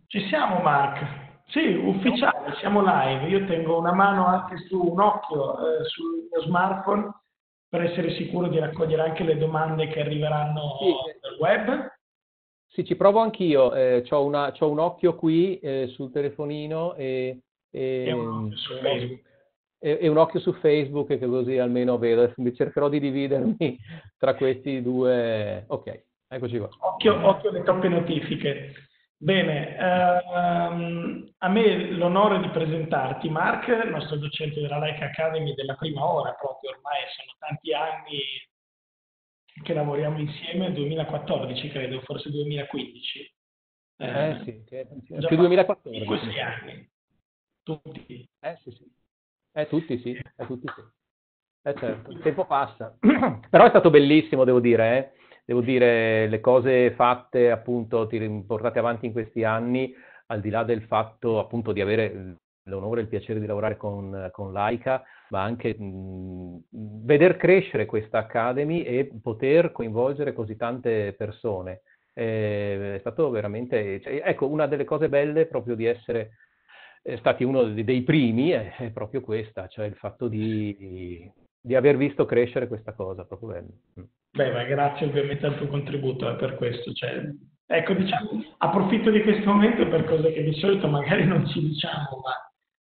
Ci siamo, Mark. Sì, ufficiale, siamo live. Io tengo una mano anche su un occhio sul mio smartphone per essere sicuro di raccogliere anche le domande che arriveranno Sì, dal web sì, ci provo anch'io. C'ho un occhio qui sul telefonino e un occhio e- su e un o- Facebook. e un occhio su Facebook, che così almeno vedo. Adesso cercherò di dividermi tra questi due. Ok, eccoci qua. Occhio alle toppe notifiche. Bene, a me l'onore di presentarti, Mark, il nostro docente della Like Academy della prima ora, proprio ormai sono tanti anni che lavoriamo insieme, 2014 credo, forse 2015. Eh, Sì, che è già più passati tutti 2014 mi questi sa. anni, tutti. Sì, sì. Tutti sì, tutti sì. Certo, il tempo passa. Però è stato bellissimo, devo dire, eh. Devo dire, le cose fatte, appunto, portate avanti in questi anni, al di là del fatto, appunto, di avere l'onore e il piacere di lavorare con Laika, ma anche veder crescere questa Academy e poter coinvolgere così tante persone. È stato veramente, cioè, ecco, una delle cose belle proprio di essere stati uno dei primi è proprio questa, cioè il fatto di aver visto crescere questa cosa, proprio bello. Beh, ma grazie ovviamente al tuo contributo per questo. Cioè, ecco, diciamo, approfitto di questo momento per cose che di solito magari non ci diciamo, ma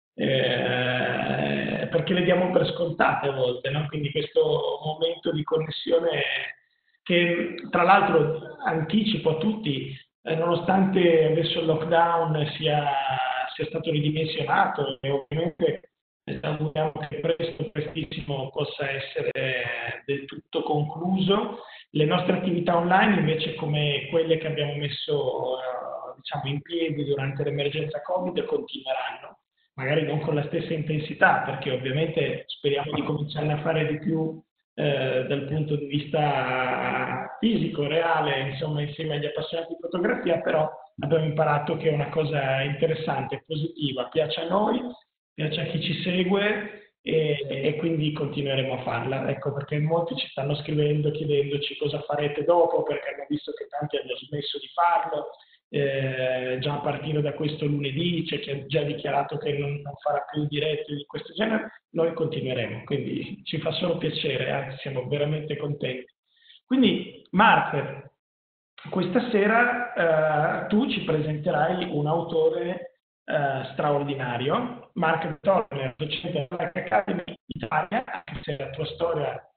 perché le diamo per scontate a volte, no? Quindi questo momento di connessione che tra l'altro anticipo a tutti, nonostante adesso il lockdown sia stato ridimensionato e ovviamente auguriamo che presto, prestissimo possa essere del tutto concluso. Le nostre attività online invece come quelle che abbiamo messo diciamo, in piedi durante l'emergenza Covid continueranno, magari non con la stessa intensità perché ovviamente speriamo di cominciare a fare di più dal punto di vista fisico, reale, insomma insieme agli appassionati di fotografia, però abbiamo imparato che è una cosa interessante, positiva, piace a noi, piace a chi ci segue e quindi continueremo a farla. Ecco perché molti ci stanno scrivendo, chiedendoci cosa farete dopo, perché hanno visto che tanti hanno smesso di farlo. Già a partire da questo lunedì c'è chi ha già dichiarato che non farà più dirette di questo genere, noi continueremo, quindi ci fa solo piacere, anzi siamo veramente contenti. Quindi Mark, questa sera tu ci presenterai un autore straordinario, Mark Turner, docente della Academy Italia, anche se la tua storia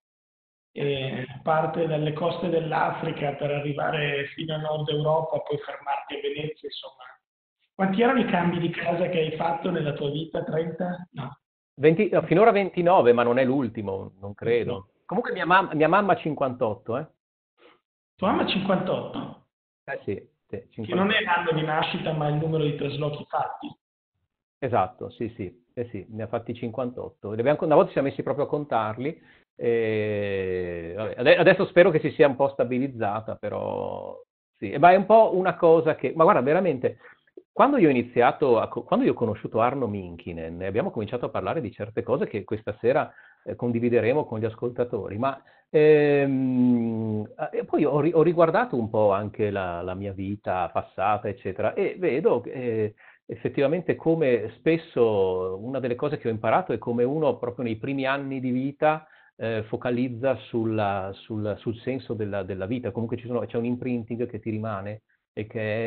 parte dalle coste dell'Africa per arrivare fino a Nord Europa, poi fermarti a Venezia, insomma. Quanti erano i cambi di casa che hai fatto nella tua vita? 30? No. No, finora 29, ma non è l'ultimo, non No. credo. Comunque mia mamma 58, eh? Tua mamma 58, Sì, sì, che non è 58. l'anno di nascita, ma il numero di traslochi fatti. Esatto, sì, sì, sì, ne ha fatti 58. Una volta ci siamo messi proprio a contarli. Vabbè, adesso spero che si sia un po' stabilizzata, però sì. Ma è un po' una cosa che, ma guarda, veramente, quando io ho iniziato, quando io ho conosciuto Arno Minkkinen, e abbiamo cominciato a parlare di certe cose che questa sera condivideremo con gli ascoltatori, ma poi ho riguardato un po' anche la mia vita passata, eccetera, e vedo che effettivamente come spesso una delle cose che ho imparato è come uno proprio nei primi anni di vita focalizza sul senso della vita, comunque c'è un imprinting che ti rimane e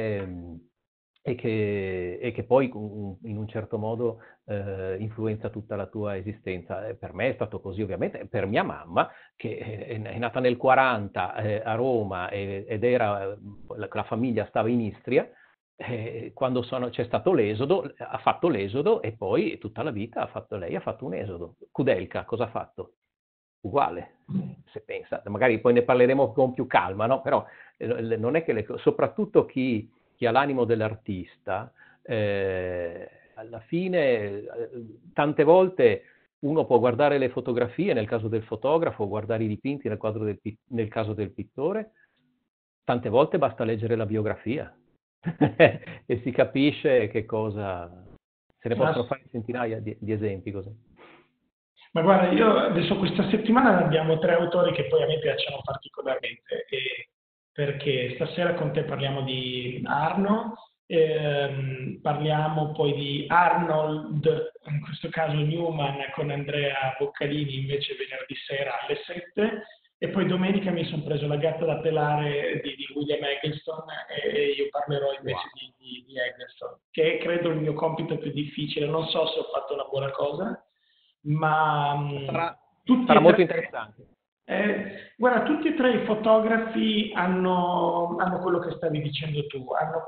che poi in un certo modo influenza tutta la tua esistenza. Per me è stato così ovviamente, per mia mamma che è nata nel 40 a Roma ed era, la famiglia stava in Istria, quando c'è stato l'esodo, ha fatto l'esodo e poi tutta la vita lei ha fatto un esodo. Kudelka cosa ha fatto? Uguale, se pensa, magari poi ne parleremo con più calma, no? Però non è che soprattutto chi ha l'animo dell'artista, alla fine, tante volte uno può guardare le fotografie, nel caso del fotografo, guardare i dipinti nel caso del pittore, tante volte basta leggere la biografia e si capisce che cosa. Se ne possono fare centinaia di esempi così. Ma guarda, io adesso questa settimana ne abbiamo tre autori che poi a me piacciono particolarmente, perché stasera con te parliamo di Arno, Parliamo poi di Arnold, in questo caso Newman, con Andrea Boccalini invece venerdì sera alle 7. E poi domenica mi sono preso La gatta da pelare di William Eggleston, e io parlerò invece Wow. di Eggleston, che è credo il mio compito più difficile. Non so se ho fatto una buona cosa, ma Sarà, tutti sarà e molto tre, interessante. guarda, tutti e tre i fotografi hanno quello che stavi dicendo tu, hanno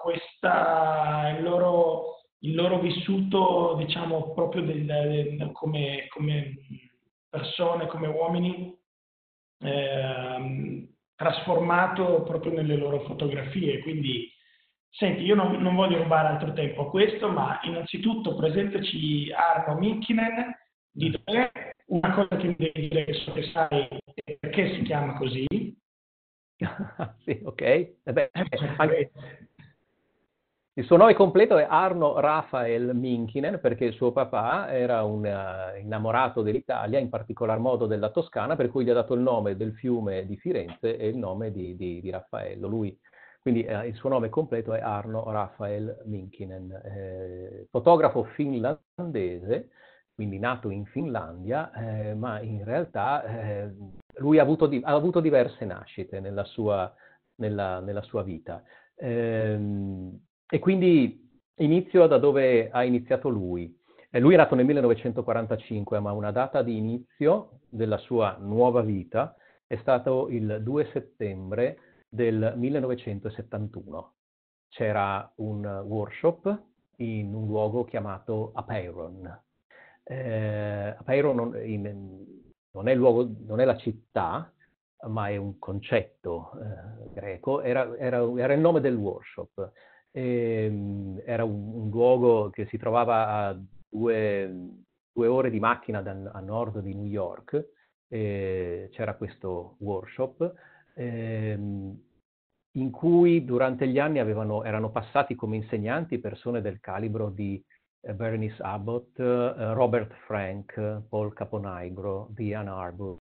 il loro vissuto, diciamo, proprio come persone, come uomini, trasformato proprio nelle loro fotografie. Quindi, senti, io non voglio rubare altro tempo a questo, ma innanzitutto presentaci Arno Minkkinen, di dov'è, una cosa che mi devi dire, che so che sai, è perché si chiama così. Sì, ok. Beh, anche, Certamente. il suo nome completo è Arno Raphael Minkkinen perché il suo papà era un innamorato dell'Italia, in particolar modo della Toscana, per cui gli ha dato il nome del fiume di Firenze e il nome di Raffaello. Quindi il suo nome completo è Arno Raphael Minkkinen, fotografo finlandese, quindi nato in Finlandia, ma in realtà lui ha avuto diverse nascite nella sua vita. E quindi inizio da dove ha iniziato lui. Lui è nato nel 1945, ma una data di inizio della sua nuova vita è stato il 2 settembre del 1971. C'era un workshop in un luogo chiamato Apeiron. Apeiron non è il luogo, non è la città, ma è un concetto greco, era il nome del workshop. Era un luogo che si trovava a due ore di macchina a nord di New York, c'era questo workshop in cui durante gli anni erano passati come insegnanti persone del calibro di Bernice Abbott, Robert Frank, Paul Caponigro, Diane Arbus,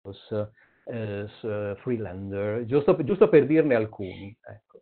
Freelander, giusto per dirne alcuni. Ecco.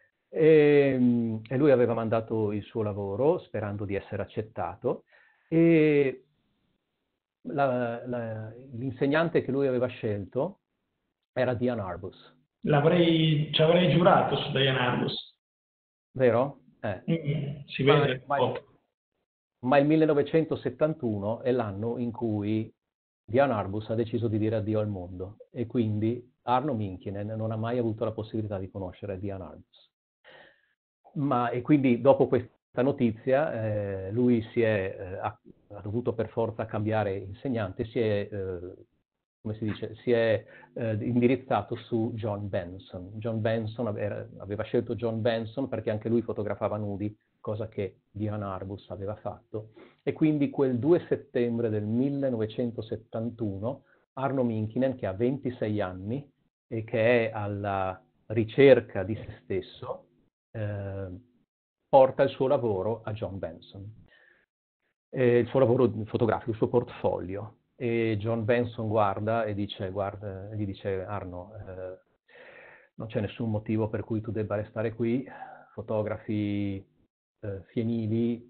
E lui aveva mandato il suo lavoro sperando di essere accettato e l'insegnante che lui aveva scelto era Diane Arbus, Ci avrei giurato su Diane Arbus. vero? Si Ma, vede ma- poco. ma il 1971 è l'anno in cui Diane Arbus ha deciso di dire addio al mondo e quindi Arno Minkkinen non ha mai avuto la possibilità di conoscere Diane Arbus. E quindi dopo questa notizia lui ha dovuto per forza cambiare insegnante, come si dice, si è indirizzato su John Benson. John Benson aveva scelto John Benson perché anche lui fotografava nudi, cosa che Diane Arbus aveva fatto. E quindi quel 2 settembre del 1971 Arno Minkkinen, che ha 26 anni e che è alla ricerca di se stesso, porta il suo lavoro a John Benson, il suo lavoro fotografico, il suo portfolio. E John Benson guarda, gli dice Arno, non c'è nessun motivo per cui tu debba restare qui, fotografi fienili,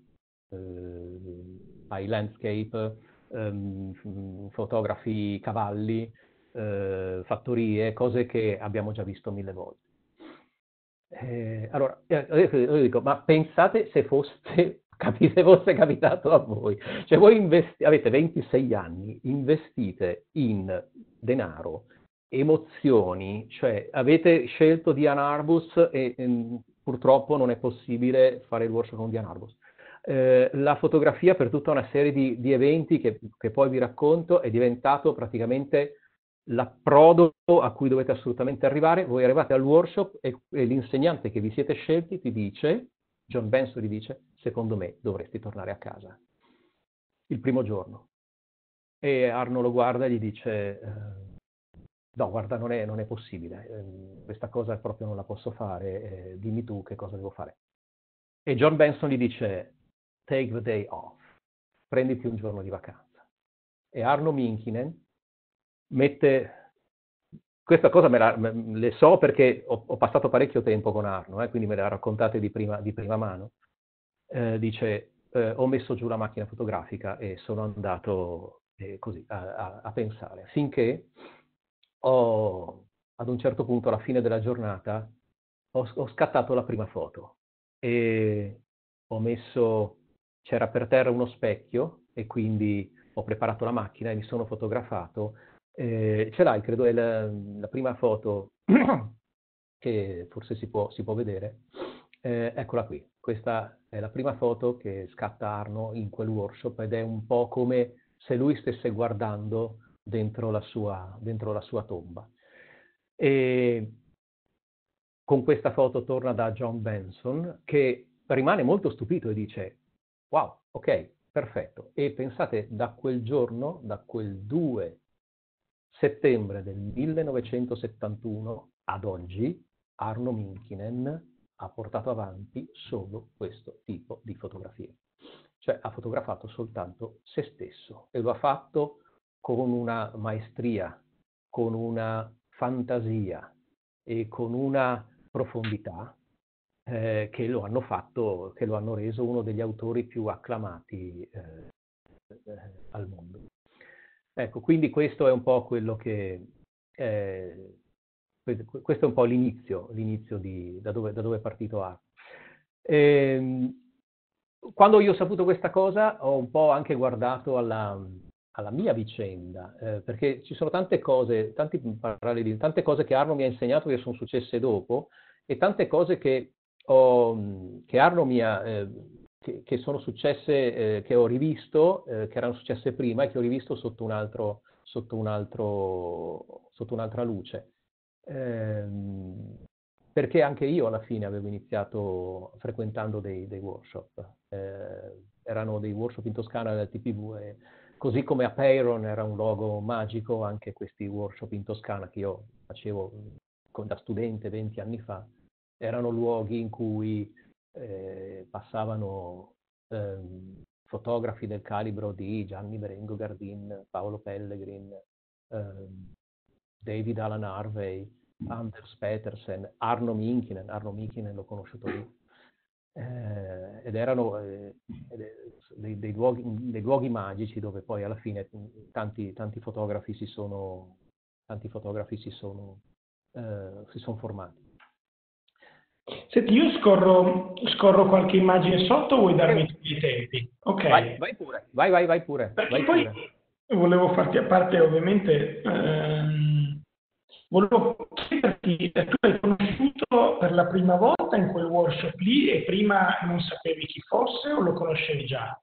fai landscape, fotografi cavalli, fattorie, cose che abbiamo già visto 1000 volte. Allora, io dico, ma pensate se fosse capitato a voi. Cioè voi avete 26 anni, investite in denaro, emozioni, cioè avete scelto Diane Arbus e purtroppo non è possibile fare il workshop con Diane Arbus. La fotografia per tutta una serie di eventi che poi vi racconto è diventato praticamente l'approdo a cui dovete assolutamente arrivare. Voi arrivate al workshop e l'insegnante che vi siete scelti ti dice, John Benson vi dice, secondo me dovresti tornare a casa il primo giorno. E Arno lo guarda e gli dice, no, guarda, non è possibile, questa cosa proprio non la posso fare, dimmi tu che cosa devo fare. E John Benson gli dice, take the day off, prenditi un giorno di vacanza. E Arno Minkkinen mette questa cosa le so perché ho passato parecchio tempo con Arno, quindi me le ha raccontate di prima mano. Dice, ho messo giù la macchina fotografica e sono andato così a pensare, finché ad un certo punto, alla fine della giornata, ho scattato la prima foto e c'era per terra uno specchio e quindi ho preparato la macchina e mi sono fotografato. Ce l'hai, credo, è la prima foto che forse si può vedere. Eccola qui, questa è la prima foto che scatta Arno in quel workshop ed è un po' come se lui stesse guardando dentro la sua tomba. E con questa foto torna da John Benson, che rimane molto stupito e dice: wow, ok, perfetto. E pensate, da quel giorno, da quel 2 settembre del 1971 ad oggi, Arno Minkinen ha portato avanti solo questo tipo di fotografie. Cioè ha fotografato soltanto se stesso e lo ha fatto con una maestria, con una fantasia e con una profondità che lo hanno reso uno degli autori più acclamati al mondo. Ecco, quindi questo è un po' quello che questo è un po' l'inizio da dove è partito Arno. Quando io ho saputo questa cosa ho un po' anche guardato alla mia vicenda, perché ci sono tante cose, tanti paralleli, tante cose che Arno mi ha insegnato che sono successe dopo e tante cose che Arno che sono successe, che ho rivisto, che erano successe prima e che ho rivisto sotto un'altra luce. Perché anche io alla fine avevo iniziato frequentando dei workshop. Erano dei workshop in Toscana del TPV e così come a Peyron era un luogo magico, anche questi workshop in Toscana che io facevo da studente 20 anni fa, erano luoghi in cui passavano fotografi del calibro di Gianni Berengo Gardin, Paolo Pellegrin, David Alan Harvey, Anders Petersen, Arno Minkinen l'ho conosciuto lì, ed erano dei luoghi magici dove poi alla fine tanti fotografi si sono formati. Senti, io scorro qualche immagine sotto, vuoi darmi tutti i tempi? Ok. Vai pure, vai pure. Perché poi volevo farti, a parte ovviamente, volevo chiederti, tu l'hai conosciuto per la prima volta in quel workshop lì e prima non sapevi chi fosse o lo conoscevi già?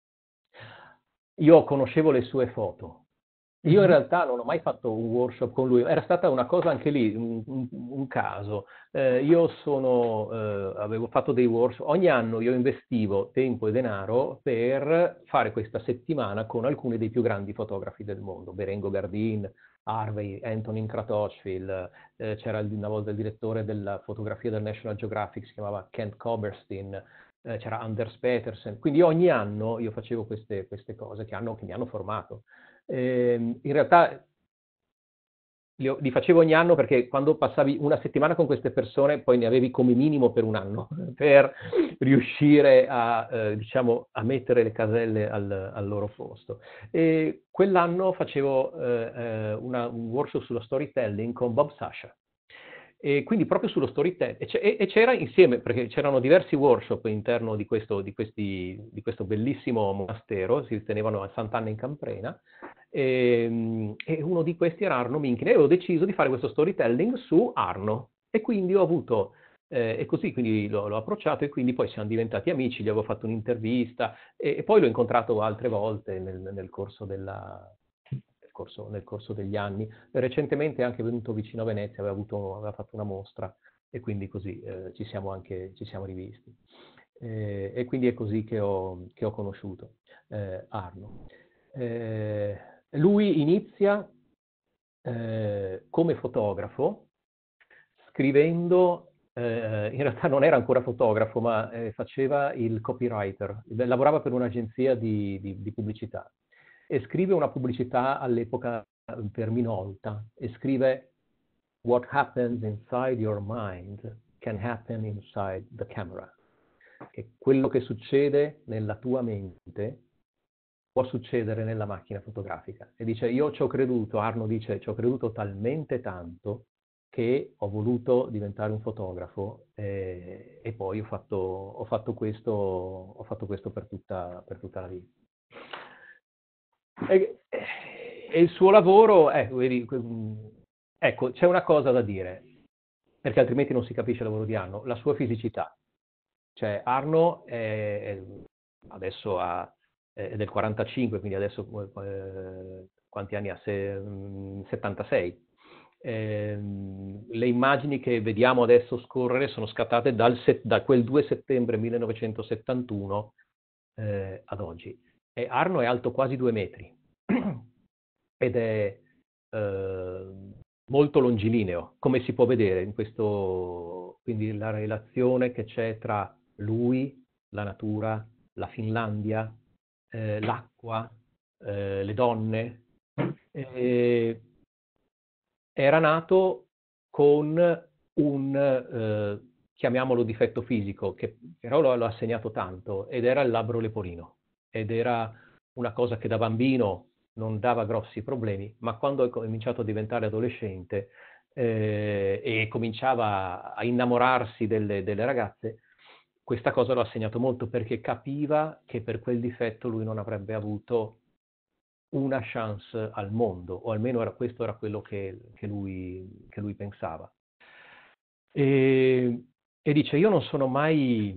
Io conoscevo le sue foto. Io in realtà non ho mai fatto un workshop con lui, era stata una cosa anche lì, un caso. Io avevo fatto dei workshop, ogni anno io investivo tempo e denaro per fare questa settimana con alcuni dei più grandi fotografi del mondo, Berengo Gardin, Harvey, Antonin Kratochvil, c'era una volta il direttore della fotografia del National Geographic, si chiamava Kent Coberstein, c'era Anders Petersen, quindi ogni anno io facevo queste cose che mi hanno formato. In realtà li facevo ogni anno perché quando passavi una settimana con queste persone poi ne avevi come minimo per un anno per riuscire diciamo, a mettere le caselle al loro posto. E quell'anno facevo un workshop sullo storytelling con Bob Sasha. E quindi proprio sullo storytelling, e c'era insieme, perché c'erano diversi workshop all'interno di questo bellissimo monastero, si tenevano a Sant'Anna in Camprena, e uno di questi era Arno Minkinen, e avevo deciso di fare questo storytelling su Arno, e quindi ho avuto, e così quindi l'ho approcciato, e quindi poi siamo diventati amici, gli avevo fatto un'intervista, e poi l'ho incontrato altre volte nel corso degli anni. Recentemente è anche venuto vicino a Venezia, aveva fatto una mostra e quindi così ci siamo rivisti. E quindi è così che ho conosciuto Arno. Lui inizia come fotografo scrivendo, in realtà non era ancora fotografo, ma faceva il copywriter, lavorava per un'agenzia di pubblicità e scrive una pubblicità all'epoca per Minolta e scrive what happens inside your mind can happen inside the camera. Che quello che succede nella tua mente può succedere nella macchina fotografica. E dice, io ci ho creduto, Arno dice, ci ho creduto talmente tanto che ho voluto diventare un fotografo e poi ho fatto questo per tutta la vita. E il suo lavoro, ecco, c'è una cosa da dire, perché altrimenti non si capisce il lavoro di Arno, la sua fisicità. Cioè Arno adesso è del 45, quindi adesso quanti anni ha? 76. Le immagini che vediamo adesso scorrere sono scattate da quel 2 settembre 1971 ad oggi. E Arno è alto quasi 2 metri ed è molto longilineo, come si può vedere in questo, quindi la relazione che c'è tra lui, la natura, la Finlandia, l'acqua, le donne. Era nato con un, chiamiamolo difetto fisico, che però lo ha segnato tanto, ed era il labbro leporino. Ed era una cosa che da bambino non dava grossi problemi, ma quando è cominciato a diventare adolescente e cominciava a innamorarsi delle ragazze, questa cosa lo ha segnato molto, perché capiva che per quel difetto lui non avrebbe avuto una chance al mondo, o almeno questo era quello che lui pensava. E dice, io non sono mai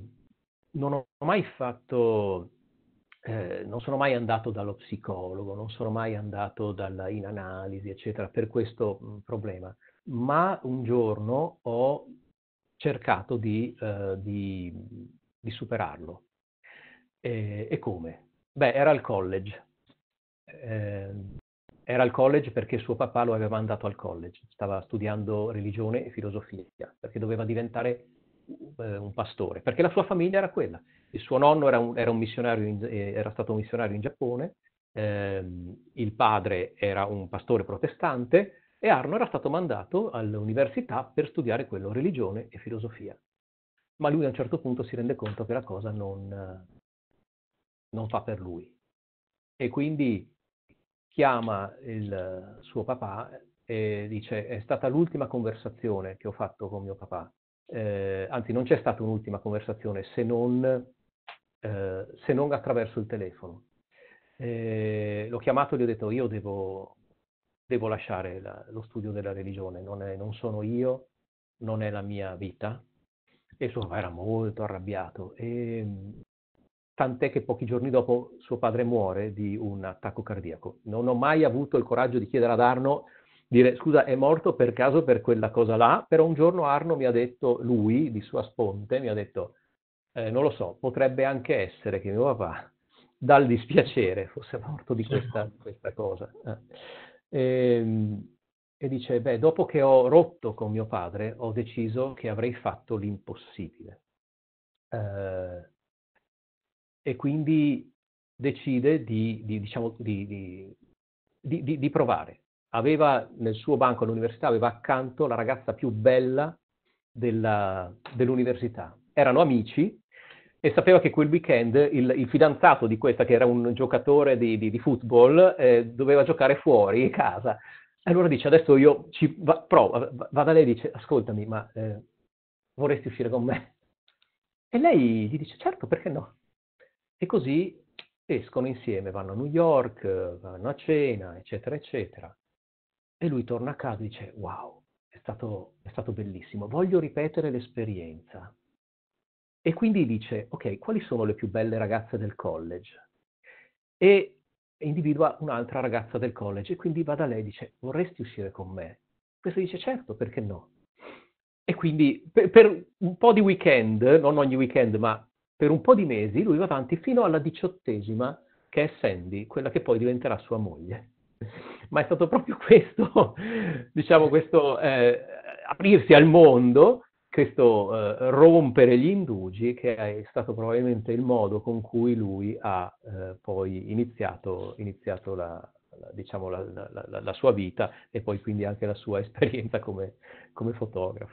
fatto, non sono mai andato dallo psicologo, non sono mai andato in analisi, eccetera, per questo problema, ma un giorno ho cercato di superarlo. E come? Beh, era al college. Era al college perché suo papà lo aveva mandato al college, stava studiando religione e filosofia, perché doveva diventare un pastore, perché la sua famiglia era quella. Il suo nonno era un missionario era stato un missionario in Giappone, il padre era un pastore protestante e Arno era stato mandato all'università per studiare quello, religione e filosofia. Ma lui a un certo punto si rende conto che la cosa non fa per lui. E quindi chiama il suo papà e dice, è stata l'ultima conversazione che ho fatto con mio papà. Anzi, non c'è stata un'ultima conversazione se non attraverso il telefono. L'ho chiamato e gli ho detto, io devo lasciare lo studio della religione, non sono io, non è la mia vita. E il suo papà era molto arrabbiato. Tant'è che pochi giorni dopo suo padre muore di un attacco cardiaco. Non ho mai avuto il coraggio di chiedere ad Arno, dire scusa, è morto per caso per quella cosa là? Però un giorno Arno mi ha detto, lui, di sua sponte, mi ha detto, non lo so, potrebbe anche essere che mio papà, dal dispiacere, fosse morto di questa cosa. E dice, beh, dopo che ho rotto con mio padre, ho deciso che avrei fatto l'impossibile. E quindi decide di provare. Aveva nel suo banco all'università, aveva accanto la ragazza più bella dell'università. Erano amici e sapeva che quel weekend il fidanzato di questa, che era un giocatore di football, doveva giocare fuori in casa. Allora dice, adesso io provo, va da lei e dice, ascoltami, ma vorresti uscire con me? E lei gli dice, certo, perché no? E così escono insieme, vanno a New York, vanno a cena, eccetera, eccetera. E lui torna a casa e dice, wow, è stato bellissimo, voglio ripetere l'esperienza. E quindi dice, ok, quali sono le più belle ragazze del college? E individua un'altra ragazza del college e quindi va da lei e dice, vorresti uscire con me? Questa dice, certo, perché no? E quindi per un po' di weekend, non ogni weekend, ma per un po' di mesi, lui va avanti fino alla 18ª, che è Sandy, quella che poi diventerà sua moglie. Ma è stato proprio questo, diciamo, questo aprirsi al mondo, questo rompere gli indugi, che è stato probabilmente il modo con cui lui ha poi iniziato diciamo, la sua vita e poi quindi anche la sua esperienza come fotografo.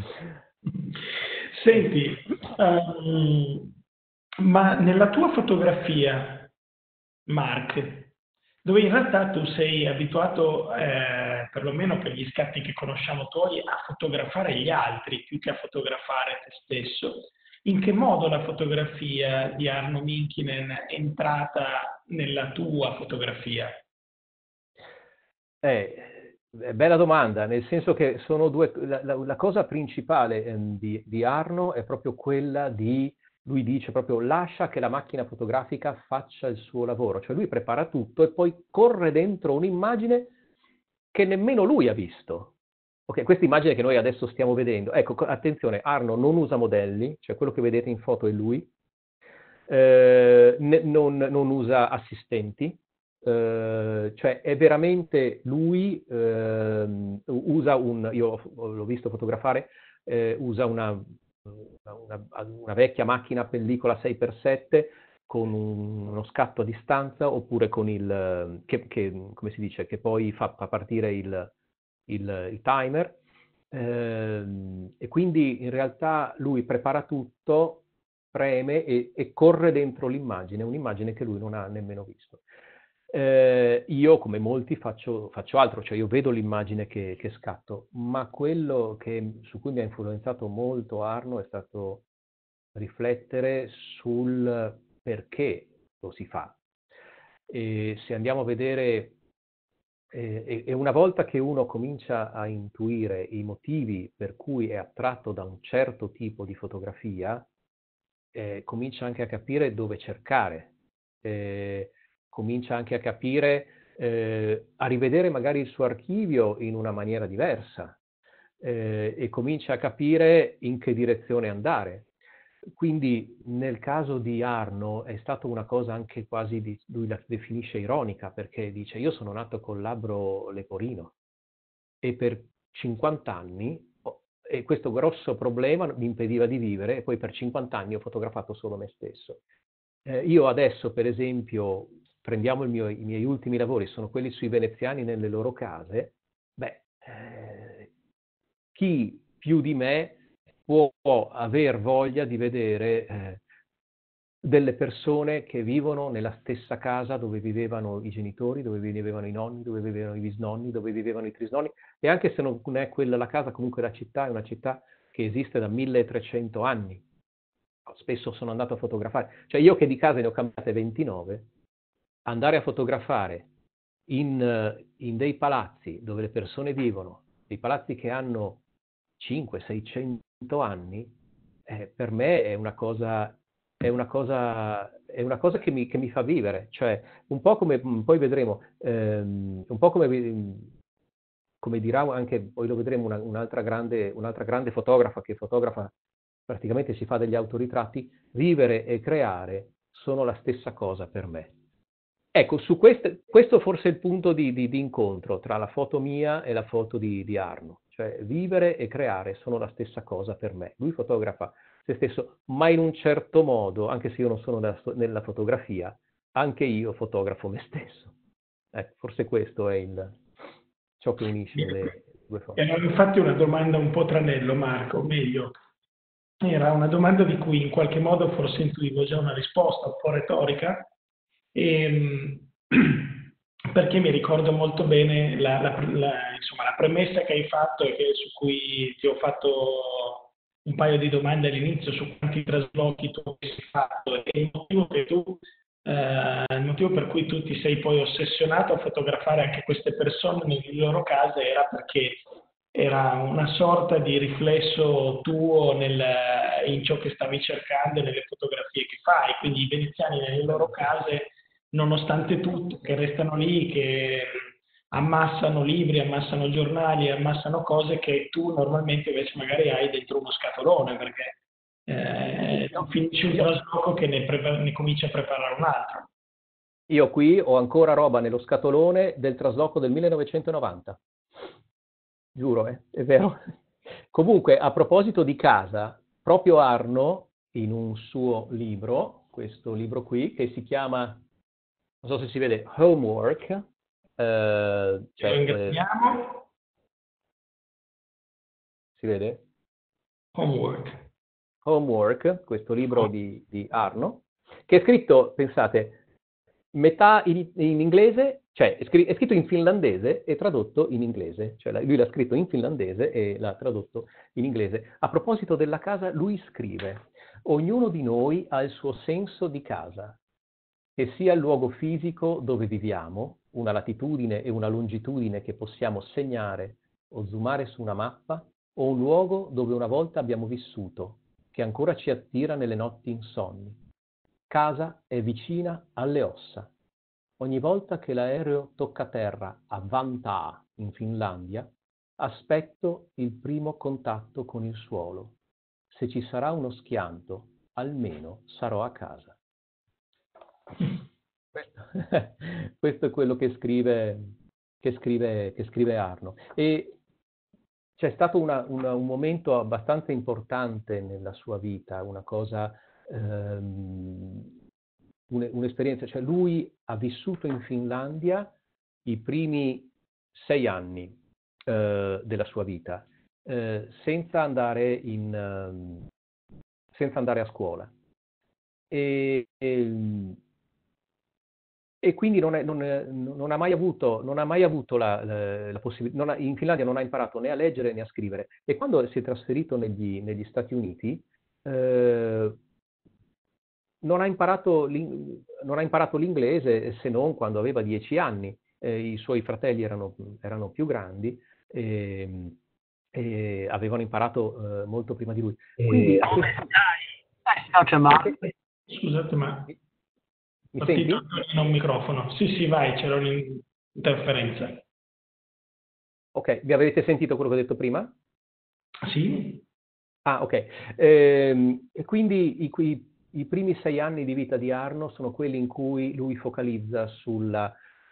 Senti, ma nella tua fotografia, Mark, dove in realtà tu sei abituato, perlomeno per gli scatti che conosciamo tuoi, a fotografare gli altri più che a fotografare te stesso, in che modo la fotografia di Arno Minkkinen è entrata nella tua fotografia? Bella domanda, nel senso che sono due, la cosa principale di Arno è proprio quella di, lui dice proprio lascia che la macchina fotografica faccia il suo lavoro, cioè lui prepara tutto e poi corre dentro un'immagine che nemmeno lui ha visto. Ok, questa immagine che noi adesso stiamo vedendo, ecco, attenzione, Arno non usa modelli, cioè quello che vedete in foto è lui, non usa assistenti, cioè è veramente lui, usa io l'ho visto fotografare, usa una vecchia macchina a pellicola 6x7 con uno scatto a distanza oppure con come si dice, che poi fa partire il timer. E quindi in realtà lui prepara tutto, preme e corre dentro l'immagine, un'immagine che lui non ha nemmeno visto. Io, come molti, faccio altro, cioè io vedo l'immagine che scatto, ma quello su cui mi ha influenzato molto Arno è stato riflettere sul perché lo si fa. E se andiamo a vedere, e una volta che uno comincia a intuire i motivi per cui è attratto da un certo tipo di fotografia, comincia anche a capire dove cercare, comincia anche a capire, a rivedere magari il suo archivio in una maniera diversa, e comincia a capire in che direzione andare. Quindi nel caso di Arno è stata una cosa anche quasi, lui la definisce ironica, perché dice io sono nato col labbro leporino e per 50 anni e questo grosso problema mi impediva di vivere e poi per 50 anni ho fotografato solo me stesso. Io adesso, per esempio, prendiamo i miei ultimi lavori, sono quelli sui veneziani nelle loro case, chi più di me può aver voglia di vedere delle persone che vivono nella stessa casa dove vivevano i genitori, dove vivevano i nonni, dove vivevano i bisnonni, dove vivevano i trisnonni, e anche se non è quella la casa, comunque la città è una città che esiste da 1300 anni. Spesso sono andato a fotografare, cioè io che di case ne ho cambiate 29, andare a fotografare in dei palazzi dove le persone vivono, dei palazzi che hanno 500-600 anni, per me è una cosa che mi fa vivere, cioè un po' come, poi vedremo, un po' come dirà anche, poi lo vedremo, un'altra grande fotografa che fotografa, praticamente si fa degli autoritratti, vivere e creare sono la stessa cosa per me. Ecco, su questo forse è il punto di incontro tra la foto mia e la foto di Arno, cioè vivere e creare sono la stessa cosa per me. Lui fotografa se stesso, ma in un certo modo, anche se io non sono nella fotografia, anche io fotografo me stesso. Ecco, forse questo è ciò che unisce le due foto. Era infatti una domanda un po' tranello, Marco, o meglio, era una domanda di cui in qualche modo forse intuivo già una risposta, un po' retorica, perché mi ricordo molto bene insomma, la premessa che hai fatto e su cui ti ho fatto un paio di domande all'inizio su quanti traslochi tu hai fatto e il motivo per cui tu ti sei poi ossessionato a fotografare anche queste persone nelle loro case era perché era una sorta di riflesso tuo in ciò che stavi cercando e nelle fotografie che fai. Quindi i veneziani nelle loro case, nonostante tutto, che restano lì, che ammassano libri, ammassano giornali, ammassano cose che tu normalmente invece magari hai dentro uno scatolone, perché non finisci un trasloco che ne cominci a preparare un altro. Io qui ho ancora roba nello scatolone del trasloco del 1990. Giuro, è vero. Comunque, a proposito di casa, proprio Arno, in un suo libro, questo libro qui, che si chiama, non so se si vede, Homework, Ci ringraziamo. Si vede? Homework. Homework, questo libro di Arno, che è scritto, pensate, metà in inglese, cioè è scritto in finlandese e tradotto in inglese, cioè lui l'ha scritto in finlandese e l'ha tradotto in inglese. A proposito della casa, lui scrive: ognuno di noi ha il suo senso di casa, che sia il luogo fisico dove viviamo, una latitudine e una longitudine che possiamo segnare o zoomare su una mappa, o un luogo dove una volta abbiamo vissuto, che ancora ci attira nelle notti insonni. Casa è vicina alle ossa. Ogni volta che l'aereo tocca terra a Vantaa, in Finlandia, aspetto il primo contatto con il suolo. Se ci sarà uno schianto, almeno sarò a casa. Questo è quello che scrive Arno. E c'è stato un momento abbastanza importante nella sua vita, una cosa, un'esperienza, cioè lui ha vissuto in Finlandia i primi 6 anni della sua vita, senza andare a scuola. E quindi non ha mai avuto la possibilità, in Finlandia non ha imparato né a leggere né a scrivere. E quando si è trasferito negli Stati Uniti, non ha imparato l'inglese se non quando aveva 10 anni. I suoi fratelli erano più grandi e avevano imparato molto prima di lui. Quindi, Scusate, ma mi partito senti? un microfono. Sì, vai, c'era un'interferenza. Ok, vi avete sentito quello che ho detto prima? Sì? Ah, ok. E quindi i primi 6 anni di vita di Arno sono quelli in cui lui focalizza sul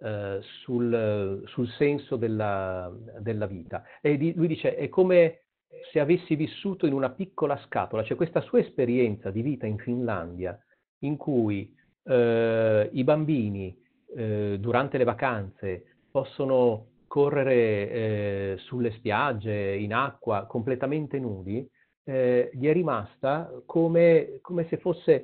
senso della vita. E lui dice, è come se avessi vissuto in una piccola scatola, cioè questa sua esperienza di vita in Finlandia, in cui i bambini durante le vacanze possono correre sulle spiagge, in acqua, completamente nudi, gli è rimasta come se fosse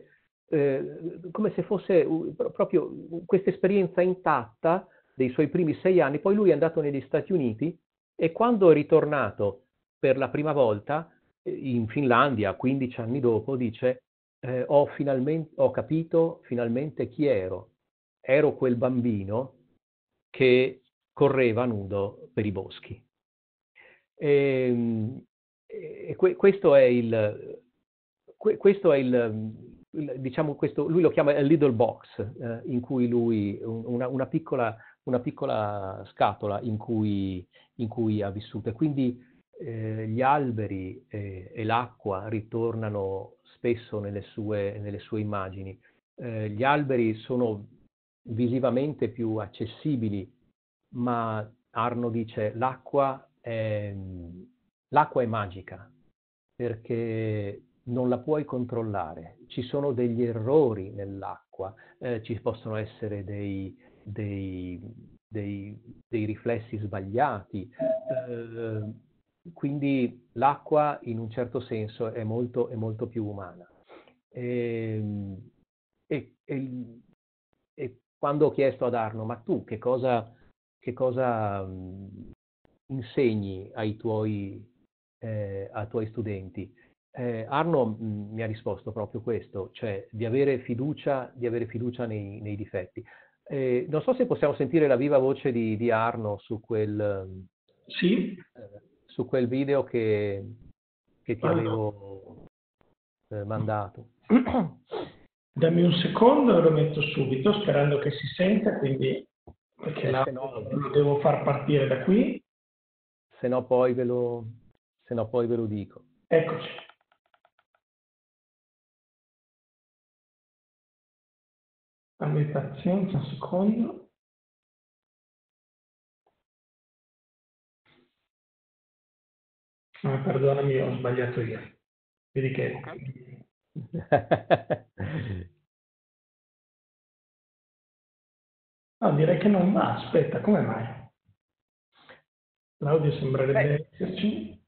proprio questa esperienza intatta dei suoi primi 6 anni. Poi lui è andato negli Stati Uniti e quando è ritornato per la prima volta in Finlandia, 15 anni dopo, dice ho capito finalmente chi ero. Ero quel bambino che correva nudo per i boschi. Questo è diciamo, lui lo chiama a little box, in cui lui, una piccola scatola in cui ha vissuto. E quindi gli alberi e l'acqua ritornano spesso nelle sue immagini. Gli alberi sono visivamente più accessibili, ma Arno dice l'acqua è magica perché non la puoi controllare. Ci sono degli errori nell'acqua, ci possono essere dei riflessi sbagliati. Quindi l'acqua in un certo senso è molto più umana. E, e quando ho chiesto ad Arno, ma tu che cosa insegni ai tuoi studenti? Arno mi ha risposto proprio questo, cioè di avere fiducia nei difetti. Non so se possiamo sentire la viva voce di Arno su quel Sì? video che ti Allora, avevo mandato. dammi un secondo e lo metto subito, sperando che si senta, quindi perché Se no, lo devo far partire da qui. se no poi ve lo dico. Eccoci. Abbi pazienza un secondo. Perdonami, ho sbagliato io. Vedi che... No, direi che non va. Aspetta, come mai? L'audio sembrerebbe esserci.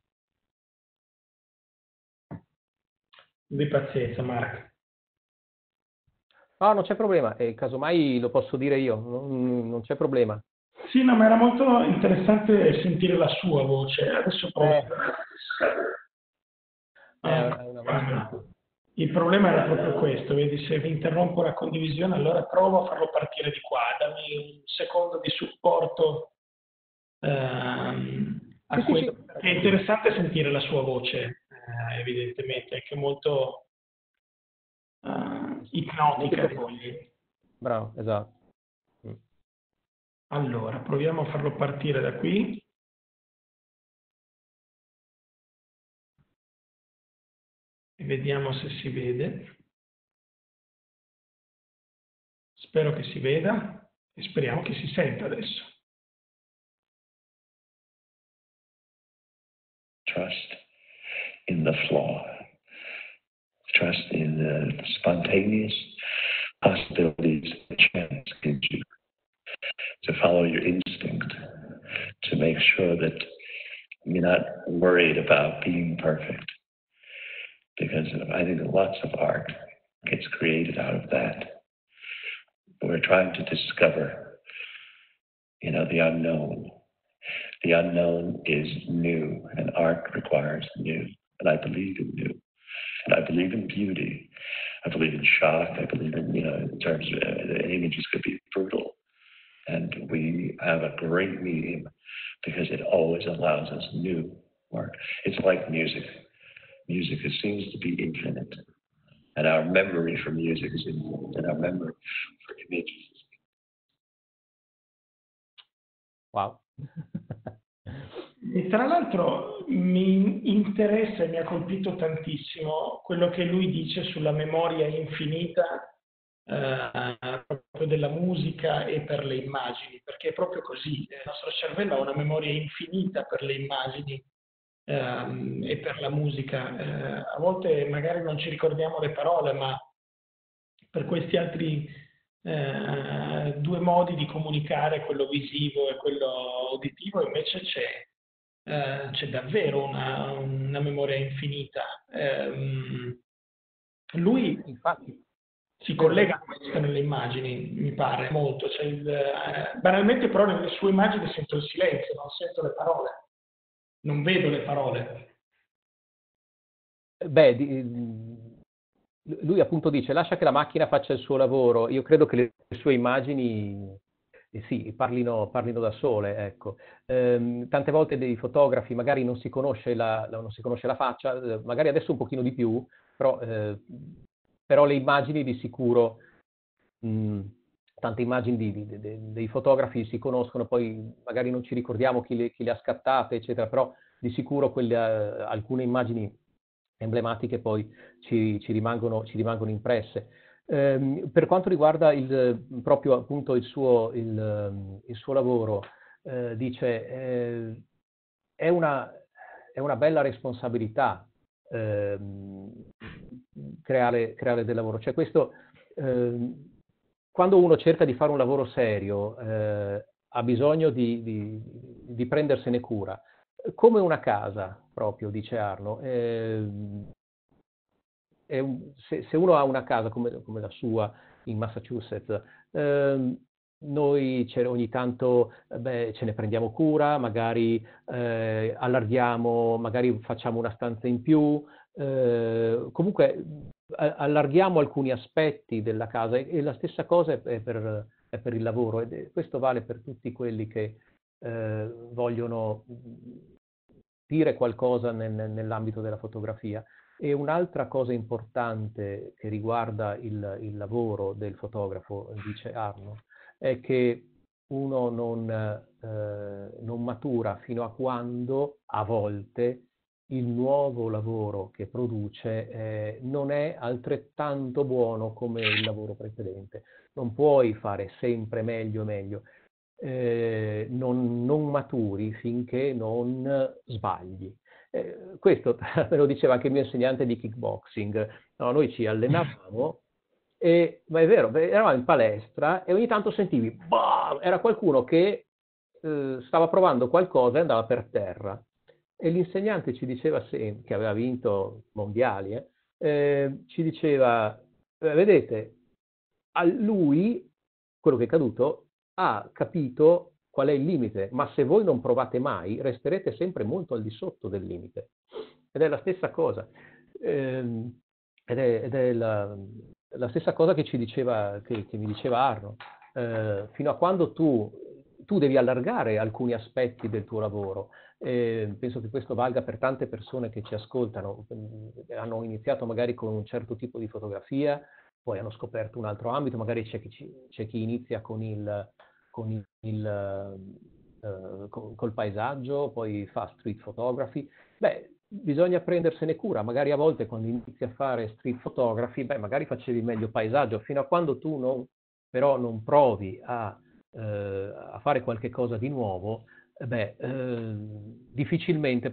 Di pazienza, Mark. No, non c'è problema, e casomai lo posso dire io, non c'è problema. Sì, no, ma era molto interessante sentire la sua voce. Adesso provo. Eh, è una voce. Il problema era proprio questo, vedi, se vi interrompo la condivisione, allora provo a farlo partire di qua, dammi un secondo di supporto a Sì, sì, quello. sì. È interessante sentire la sua voce, evidentemente, è che molto Molto ipnotica, profondo. direi. Bravo, esatto. Mm. Allora, proviamo a farlo partire da qui. E vediamo se si vede. Spero che si veda e speriamo che si senta adesso. Trust in the flaw. Trust in the spontaneous possibilities that chance gives you. To follow your instinct. To make sure that you're not worried about being perfect. Because I think lots of art gets created out of that. We're trying to discover, the unknown. The unknown is new, and art requires new. And I believe in new. And I believe in beauty. I believe in shock. I believe in terms of the images could be brutal. And we have a great medium because it always allows us new work. It's like music. Music seems to be infinite. And our memory for music is infinite. And our memory for images is Wow. E tra l'altro mi interessa e mi ha colpito tantissimo quello che lui dice sulla memoria infinita proprio della musica e per le immagini, perché è proprio così, il nostro cervello ha una memoria infinita per le immagini e per la musica. A volte magari non ci ricordiamo le parole, ma per questi altri due modi di comunicare, quello visivo e quello uditivo, invece c'è davvero una memoria infinita. Lui Infatti, si collega a questo nelle immagini, mi pare, molto. Cioè banalmente però nelle sue immagini sento il silenzio, non sento le parole, non vedo le parole. beh, lui appunto dice lascia che la macchina faccia il suo lavoro. Io credo che le sue immagini sì, parlino da sole, ecco. Tante volte dei fotografi magari non si conosce non si conosce la faccia, magari adesso un pochino di più, però le immagini di sicuro, tante immagini dei fotografi si conoscono, poi magari non ci ricordiamo chi le ha scattate, eccetera, però di sicuro alcune immagini emblematiche poi ci rimangono impresse. Per quanto riguarda proprio appunto il suo lavoro, dice è una bella responsabilità creare del lavoro. Cioè questo, quando uno cerca di fare un lavoro serio, ha bisogno di prendersene cura. Come una casa, proprio, dice Arno. Se uno ha una casa come la sua in Massachusetts, noi ogni tanto ce ne prendiamo cura, magari allarghiamo, magari facciamo una stanza in più, comunque allarghiamo alcuni aspetti della casa e la stessa cosa è per il lavoro e questo vale per tutti quelli che vogliono dire qualcosa nell'ambito della fotografia. E un'altra cosa importante che riguarda il lavoro del fotografo, dice Arno, è che uno non matura fino a quando, a volte, il nuovo lavoro che produce non è altrettanto buono come il lavoro precedente. Non puoi fare sempre meglio e meglio. Non maturi finché non sbagli. Questo me lo diceva anche il mio insegnante di kickboxing. No, noi ci allenavamo Ma è vero, eravamo in palestra e ogni tanto sentivi, bam! Era qualcuno che stava provando qualcosa e andava per terra. E l'insegnante ci diceva, che aveva vinto mondiali, ci diceva, vedete, a lui, quello che è caduto, ha capito qual è il limite, ma se voi non provate mai, resterete sempre molto al di sotto del limite. Ed è la stessa cosa. Ed è la stessa cosa che che mi diceva Arno. Fino a quando tu devi allargare alcuni aspetti del tuo lavoro. Penso che questo valga per tante persone che ci ascoltano. Hanno iniziato magari con un certo tipo di fotografia, poi hanno scoperto un altro ambito, magari c'è chi inizia col paesaggio, poi fa street photography. Beh, bisogna prendersene cura, magari a volte quando inizi a fare street photography, beh, magari facevi meglio paesaggio, fino a quando tu però non provi a fare qualche cosa di nuovo, difficilmente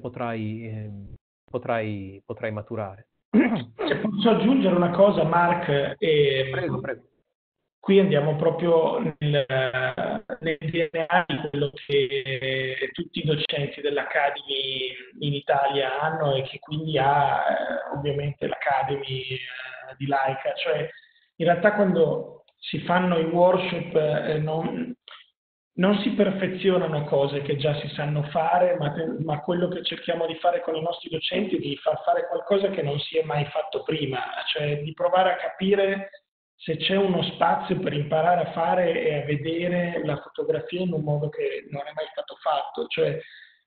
potrai maturare. Se posso aggiungere una cosa, Mark, Prego, prego. qui andiamo proprio nel DNA di quello che tutti i docenti dell'Academy in Italia hanno e che quindi ha ovviamente l'Academy di Leica. Cioè, in realtà quando si fanno i workshop non si perfezionano cose che già si sanno fare, ma quello che cerchiamo di fare con i nostri docenti è di far fare qualcosa che non si è mai fatto prima, cioè di provare a capire se c'è uno spazio per imparare a fare e a vedere la fotografia in un modo che non è mai stato fatto. Cioè,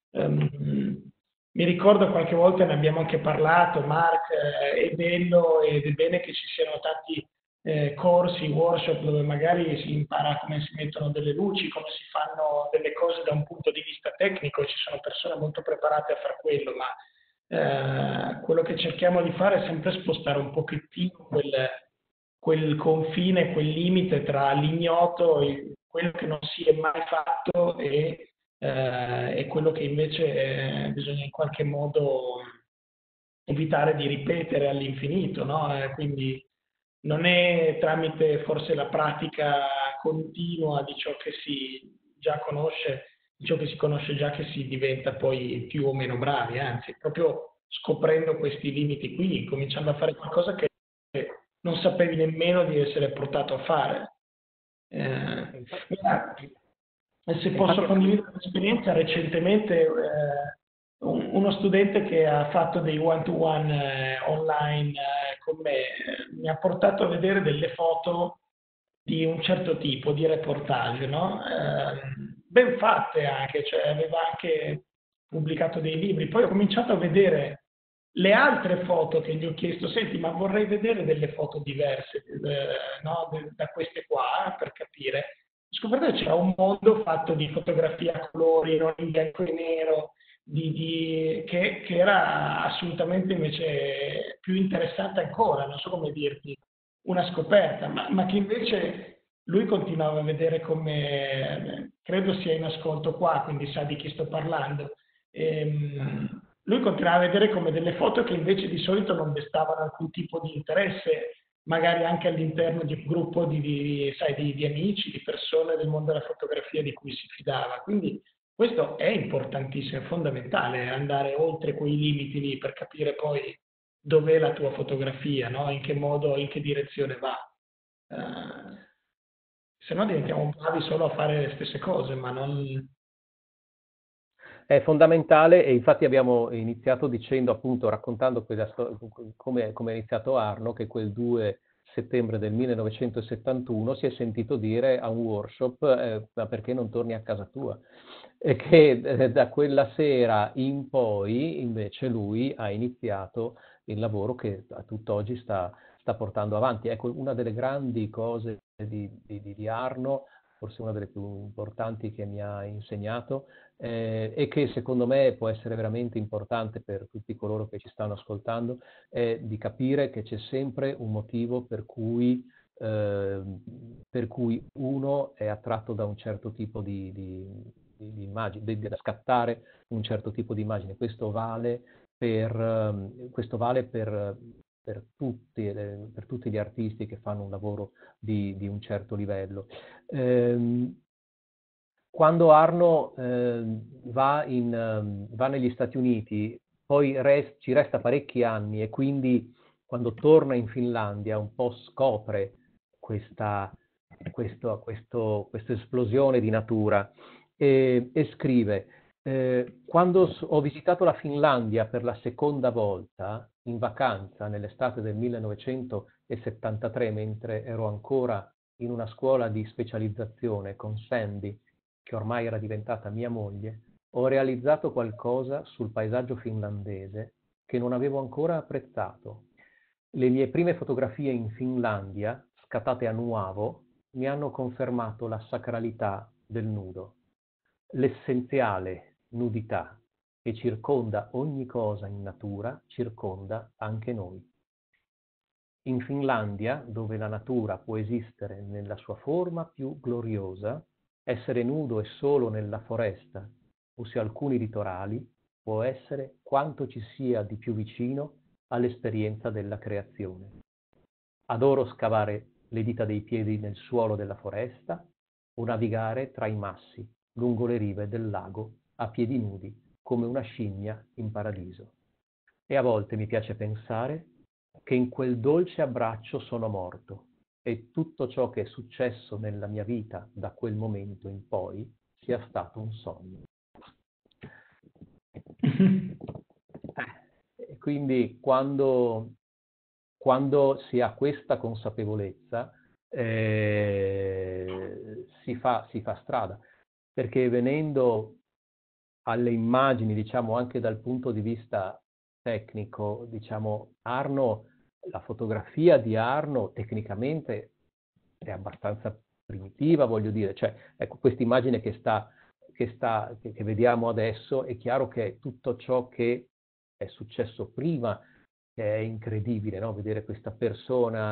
mi ricordo qualche volta ne abbiamo anche parlato, Mark, è bello ed è bene che ci siano tanti corsi, workshop dove magari si impara come si mettono delle luci, come si fanno delle cose da un punto di vista tecnico, ci sono persone molto preparate a fare quello, ma quello che cerchiamo di fare è sempre spostare un pochettino quel confine, quel limite tra l'ignoto e quello che non si è mai fatto e quello che invece bisogna in qualche modo evitare di ripetere all'infinito, no? Quindi non è tramite forse la pratica continua di ciò che si già conosce, di ciò che si conosce già che si diventa poi più o meno bravi, anzi, proprio scoprendo questi limiti qui, cominciando a fare qualcosa che non sapevi nemmeno di essere portato a fare. Se posso condividere un'esperienza, recentemente uno studente che ha fatto dei one-to-one online con me mi ha portato a vedere delle foto di un certo tipo di reportage, no? Ben fatte anche, cioè aveva anche pubblicato dei libri. Poi ho cominciato a vedere le altre foto che gli ho chiesto, senti, ma vorrei vedere delle foto diverse no? Da queste qua per capire. Ho scoperto che c'era un mondo fatto di fotografia a colori, non in bianco e nero, che era assolutamente invece più interessante ancora, non so come dirti, una scoperta, ma che invece lui continuava a vedere come, credo sia in ascolto qua, quindi sa di chi sto parlando. Lui continuava a vedere come delle foto che invece di solito non destavano alcun tipo di interesse, magari anche all'interno di un gruppo sai, di amici, di persone del mondo della fotografia di cui si fidava. Quindi questo è importantissimo, è fondamentale andare oltre quei limiti lì per capire poi dov'è la tua fotografia, no? In che modo, in che direzione va. Se no diventiamo bravi solo a fare le stesse cose, ma non... È fondamentale e infatti abbiamo iniziato dicendo, appunto, raccontando come è iniziato Arno, che quel 2 settembre del 1971 si è sentito dire a un workshop ma perché non torni a casa tua? E che da quella sera in poi invece lui ha iniziato il lavoro che a tutt'oggi sta portando avanti. Ecco, una delle grandi cose di Arno, forse una delle più importanti che mi ha insegnato, e che secondo me può essere veramente importante per tutti coloro che ci stanno ascoltando, è di capire che c'è sempre un motivo per cui uno è attratto da un certo tipo di immagine, da scattare un certo tipo di immagine. Questo vale per per tutti gli artisti che fanno un lavoro di un certo livello. Quando Arno va negli Stati Uniti, poi ci resta parecchi anni e quindi quando torna in Finlandia un po' scopre questa esplosione di natura e scrive: quando ho visitato la Finlandia per la seconda volta in vacanza nell'estate del 1973, mentre ero ancora in una scuola di specializzazione con Sandy, che ormai era diventata mia moglie, ho realizzato qualcosa sul paesaggio finlandese che non avevo ancora apprezzato. Le mie prime fotografie in Finlandia, scattate a Nuavo, mi hanno confermato la sacralità del nudo. L'essenziale nudità che circonda ogni cosa in natura, circonda anche noi. In Finlandia, dove la natura può esistere nella sua forma più gloriosa, essere nudo e solo nella foresta o su alcuni litorali può essere quanto ci sia di più vicino all'esperienza della creazione. Adoro scavare le dita dei piedi nel suolo della foresta o navigare tra i massi lungo le rive del lago a piedi nudi come una scimmia in paradiso. E a volte mi piace pensare che in quel dolce abbraccio sono morto e tutto ciò che è successo nella mia vita da quel momento in poi sia stato un sogno. E quindi quando si ha questa consapevolezza si fa strada, perché venendo alle immagini, diciamo anche dal punto di vista tecnico, diciamo la fotografia di Arno tecnicamente è abbastanza primitiva, voglio dire, cioè ecco questa immagine che vediamo adesso, è chiaro che tutto ciò che è successo prima è incredibile, no? Vedere questa persona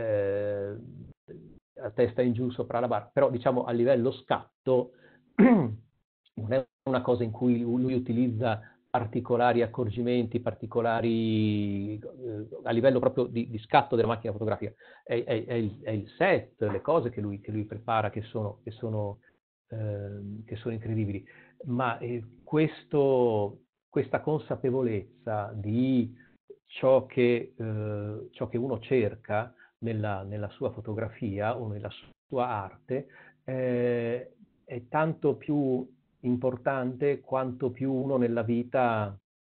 a testa in giù sopra la barra, però diciamo a livello scatto non è una cosa in cui lui utilizza particolari accorgimenti, particolari a livello proprio di scatto della macchina fotografica, è il set, le cose che lui prepara che sono incredibili, ma questa consapevolezza di ciò che uno cerca nella sua fotografia o nella sua arte è tanto più importante quanto più nella vita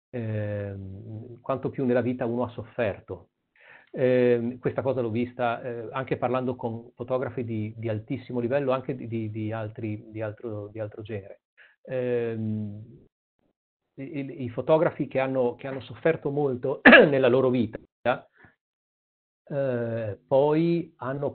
uno ha sofferto. Questa cosa l'ho vista anche parlando con fotografi di altissimo livello, anche di altro genere. I fotografi che hanno sofferto molto nella loro vita poi hanno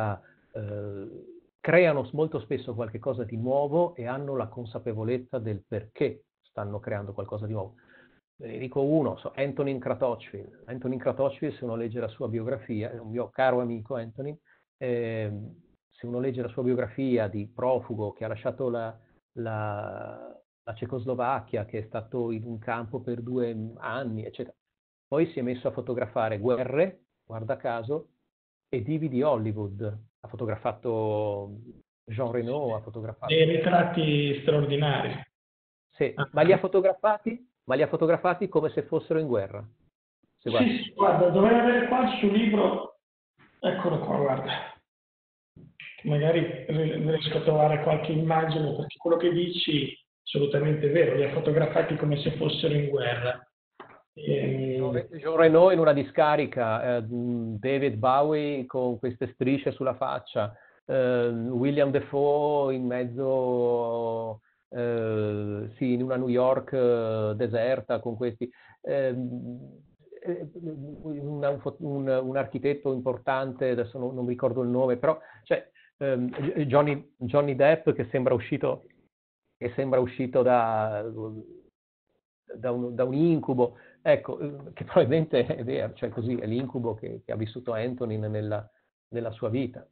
creano molto spesso qualche cosa di nuovo e hanno la consapevolezza del perché stanno creando qualcosa di nuovo. Dico uno, Antonin Kratochvil. Antonin Kratochvil, se uno legge la sua biografia, è un mio caro amico Antonin, se uno legge la sua biografia di profugo che ha lasciato la Cecoslovacchia, che è stato in un campo per 2 anni, eccetera. Poi si è messo a fotografare guerre, guarda caso, e divi di Hollywood. Ha fotografato Jean Reno, ha fotografato... Dei ritratti straordinari. Sì, ma li ha fotografati come se fossero in guerra. Sì, guarda, dovrei avere qua il suo libro, eccolo qua, guarda. Magari riesco a trovare qualche immagine, perché quello che dici è assolutamente vero, li ha fotografati come se fossero in guerra. Jean Reno in una discarica, David Bowie con queste strisce sulla faccia, William Defoe in mezzo, sì, in una New York deserta con questi... un architetto importante, adesso non mi ricordo il nome, però cioè, Johnny Depp che sembra uscito da un incubo, ecco, che probabilmente è vero, cioè così è l'incubo che ha vissuto Antonin nella sua vita.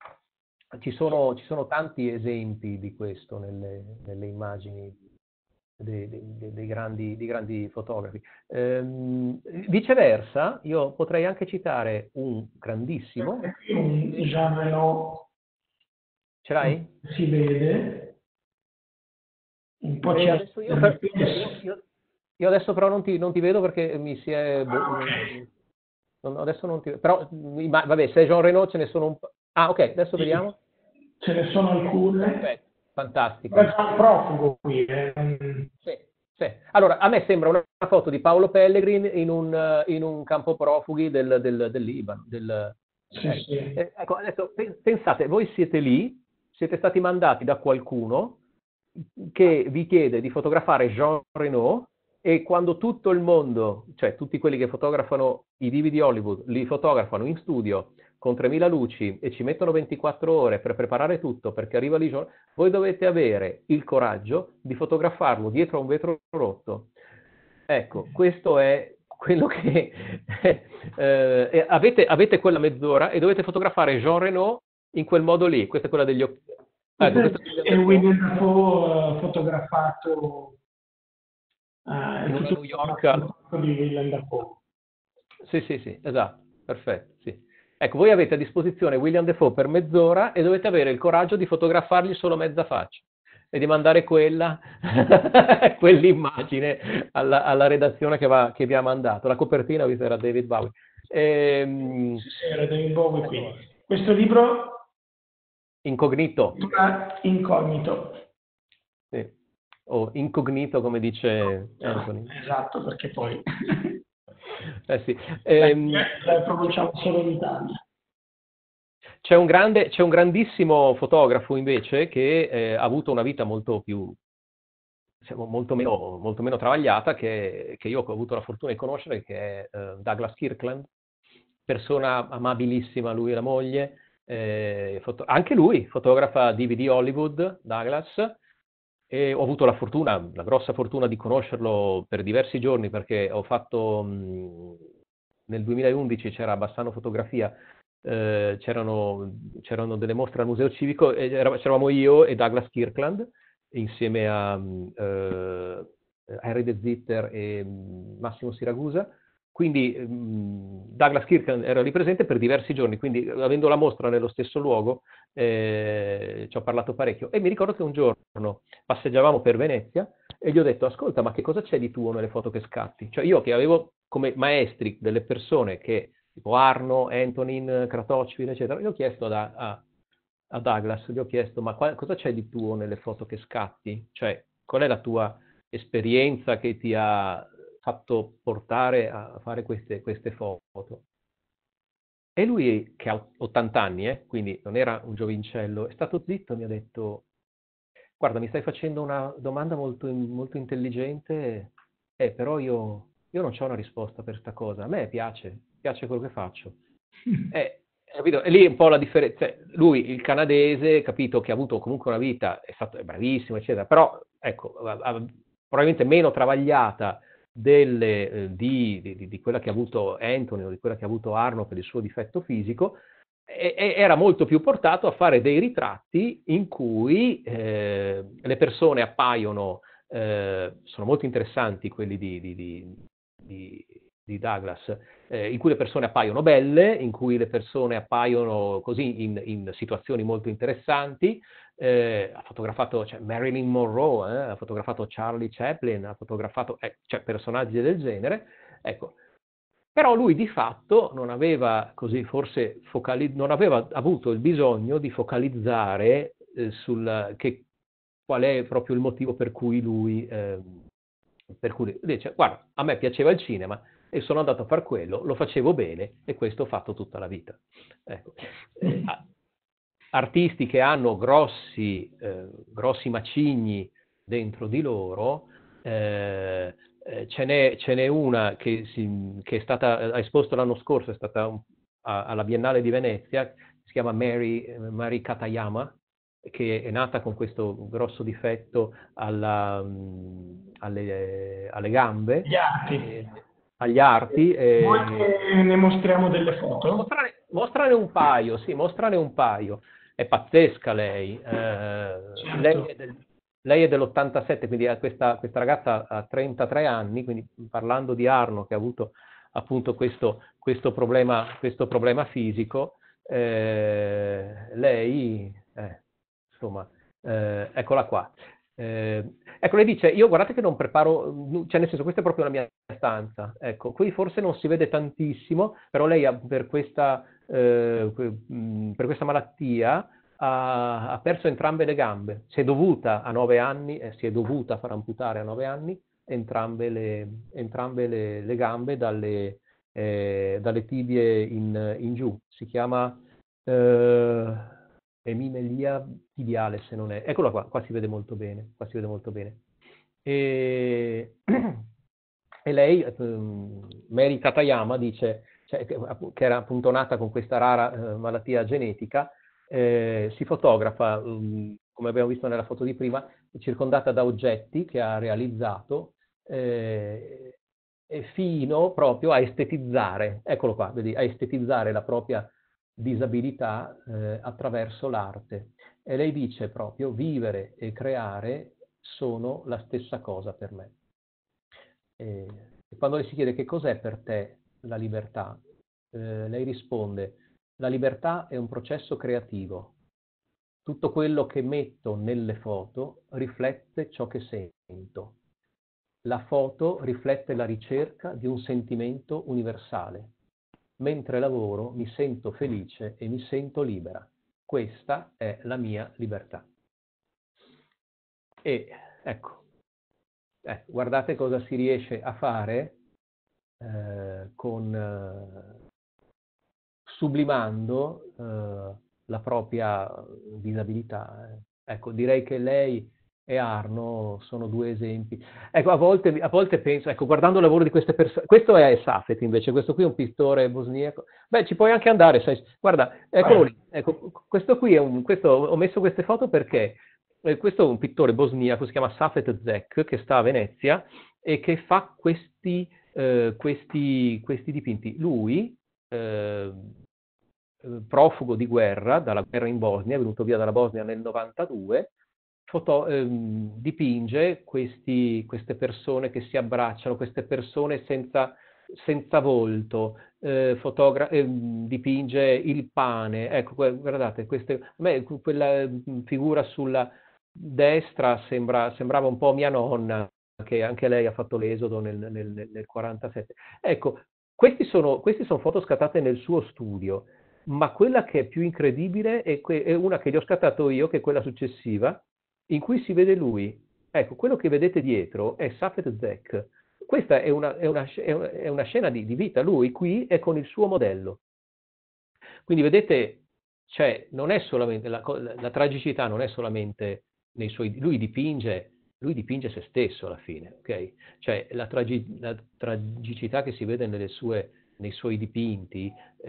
Ci sono tanti esempi di questo nelle immagini dei grandi fotografi. Viceversa, io potrei anche citare un grandissimo. Un Jean Reno. Ce l'hai? Si vede. Un po' Adesso io adesso però non ti vedo perché mi si è... adesso non ti vedo. Però, vabbè, se è Jean Reno ce ne sono un po'. Ah, ok, adesso vediamo. Ce ne sono alcune. Perfetto, fantastico. È un profugo qui. Sì. Allora, a me sembra una foto di Paolo Pellegrin in un campo profughi del Libano. Sì. Ecco, adesso pensate, voi siete lì, siete stati mandati da qualcuno che vi chiede di fotografare Jean Reno, e quando tutto il mondo, cioè tutti quelli che fotografano i divi di Hollywood, li fotografano in studio con 3000 luci e ci mettono 24 ore per preparare tutto perché arriva lì, voi dovete avere il coraggio di fotografarlo dietro a un vetro rotto. Ecco, questo è quello che avete quella mezz'ora e dovete fotografare Jean Reno in quel modo lì. Questa è quella degli occhi. È William Dafoe fotografato in New York di William Dafoe. Sì, esatto, perfetto, sì. Ecco, voi avete a disposizione William Dafoe per mezz'ora e dovete avere il coraggio di fotografargli solo mezza faccia e di mandare quell'immagine alla redazione che vi ha mandato. La copertina era David Bowie. Sì, era David Bowie qui. Questo libro... Incognito. Incognito. Sì. O incognito, come dice Anthony. Esatto, perché poi... sì. La pronunciamo solo in Italia. C'è un grandissimo fotografo invece che ha avuto una vita molto meno travagliata, che io ho avuto la fortuna di conoscere, che è Douglas Kirkland, persona amabilissima, lui e la moglie. Anche lui fotografa DVD Hollywood, Douglas, e ho avuto la grossa fortuna di conoscerlo per diversi giorni perché ho fatto nel 2011 c'era a Bassano Fotografia, c'erano delle mostre al Museo Civico e c'eravamo io e Douglas Kirkland insieme a Harry De Zitter e Massimo Siragusa. Quindi Douglas Kirkland era lì presente per diversi giorni, quindi avendo la mostra nello stesso luogo ci ho parlato parecchio. E mi ricordo che un giorno passeggiavamo per Venezia e gli ho detto: ascolta, ma che cosa c'è di tuo nelle foto che scatti? Cioè io che avevo come maestri delle persone che, tipo Arno, Antonin, Kratochvil, eccetera, gli ho chiesto a Douglas, gli ho chiesto: ma cosa c'è di tuo nelle foto che scatti? Cioè, qual è la tua esperienza che ti ha fatto portare a fare queste foto? E lui, che ha 80 anni, quindi non era un giovincello, è stato zitto e mi ha detto: guarda, mi stai facendo una domanda molto, molto intelligente, però io non c'ho una risposta per sta cosa. A me piace quello che faccio. Capito? E lì un po' la differenza. Lui, il canadese, capito, che ha avuto comunque una vita, è bravissimo, eccetera, però, ecco, probabilmente meno travagliata di quella che ha avuto Anthony o di quella che ha avuto Arno per il suo difetto fisico, era molto più portato a fare dei ritratti in cui le persone appaiono, sono molto interessanti quelli di Douglas, in cui le persone appaiono belle, in cui le persone appaiono così in situazioni molto interessanti. Ha fotografato Marilyn Monroe, ha fotografato Charlie Chaplin, ha fotografato personaggi del genere. Ecco. Però lui di fatto non aveva non aveva avuto il bisogno di focalizzare qual è proprio il motivo per cui lui dice: guarda, a me piaceva il cinema e sono andato a fare quello, lo facevo bene e questo ho fatto tutta la vita. Ecco. Artisti che hanno grossi macigni dentro di loro, ce n'è una che è stata esposta l'anno scorso, è stata alla Biennale di Venezia, si chiama Mary Katayama, che è nata con questo grosso difetto alle gambe, agli arti. Ne mostriamo delle foto? Mostrane un paio, sì, mostrane un paio. È pazzesca lei. Certo. Lei lei è dell'87, quindi questa ragazza ha 33 anni, quindi parlando di Arno che ha avuto appunto questo problema fisico, lei, insomma, eccola qua. Ecco, lei dice, io guardate che non preparo, cioè nel senso, questa è proprio la mia stanza, ecco, qui forse non si vede tantissimo, però lei per questa malattia ha perso entrambe le gambe, si è dovuta a 9 anni, si è dovuta far amputare a 9 anni entrambe le gambe dalle tibie in giù, si chiama emimelia tibiale, se non è. Eccola qua si vede molto bene, E, e lei, Mary Katayama, dice, cioè, che era appunto nata con questa rara malattia genetica, si fotografa, come abbiamo visto nella foto di prima, circondata da oggetti che ha realizzato, fino proprio a estetizzare, eccolo qua, vedi, a estetizzare la propria disabilità attraverso l'arte. E lei dice proprio, vivere e creare sono la stessa cosa per me. E quando le si chiede che cos'è per te la libertà, lei risponde, la libertà è un processo creativo. Tutto quello che metto nelle foto riflette ciò che sento. La foto riflette la ricerca di un sentimento universale. Mentre lavoro mi sento felice e mi sento libera. Questa è la mia libertà. E ecco, guardate cosa si riesce a fare sublimando la propria disabilità. Ecco, direi che lei e Arno sono due esempi. Ecco, a volte penso, ecco, guardando il lavoro di queste persone, questo è Safet invece, questo qui è un pittore bosniaco. Beh, ci puoi anche andare, sai, guarda, eccolo lì, ecco, questo qui ho messo queste foto perché questo è un pittore bosniaco, si chiama Safet Zek, che sta a Venezia e che fa questi dipinti. Lui, profugo di guerra, dalla guerra in Bosnia, è venuto via dalla Bosnia nel 92, dipinge queste persone che si abbracciano, queste persone senza volto, dipinge il pane. Ecco, guardate, quella figura sulla destra sembrava un po' mia nonna, che anche lei ha fatto l'esodo nel 47. Ecco, questi sono foto scattate nel suo studio, ma quella che è più incredibile è una che gli ho scattato io, che è quella successiva, in cui si vede lui. Ecco, quello che vedete dietro è Safet Zek. Questa è una scena di vita. Lui qui è con il suo modello. Quindi vedete, cioè, non è solamente la tragicità non è solamente nei suoi. Lui dipinge se stesso alla fine, ok? Cioè, la tragicità che si vede nei suoi dipinti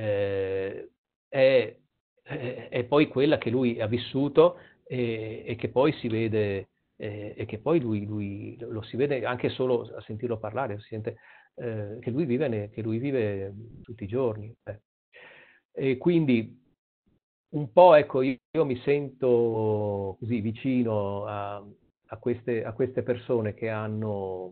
è poi quella che lui ha vissuto e che poi si vede, e che poi lui lo si vede anche solo a sentirlo parlare, si sente che lui vive tutti i giorni. E quindi un po', ecco, io mi sento così vicino a queste persone che hanno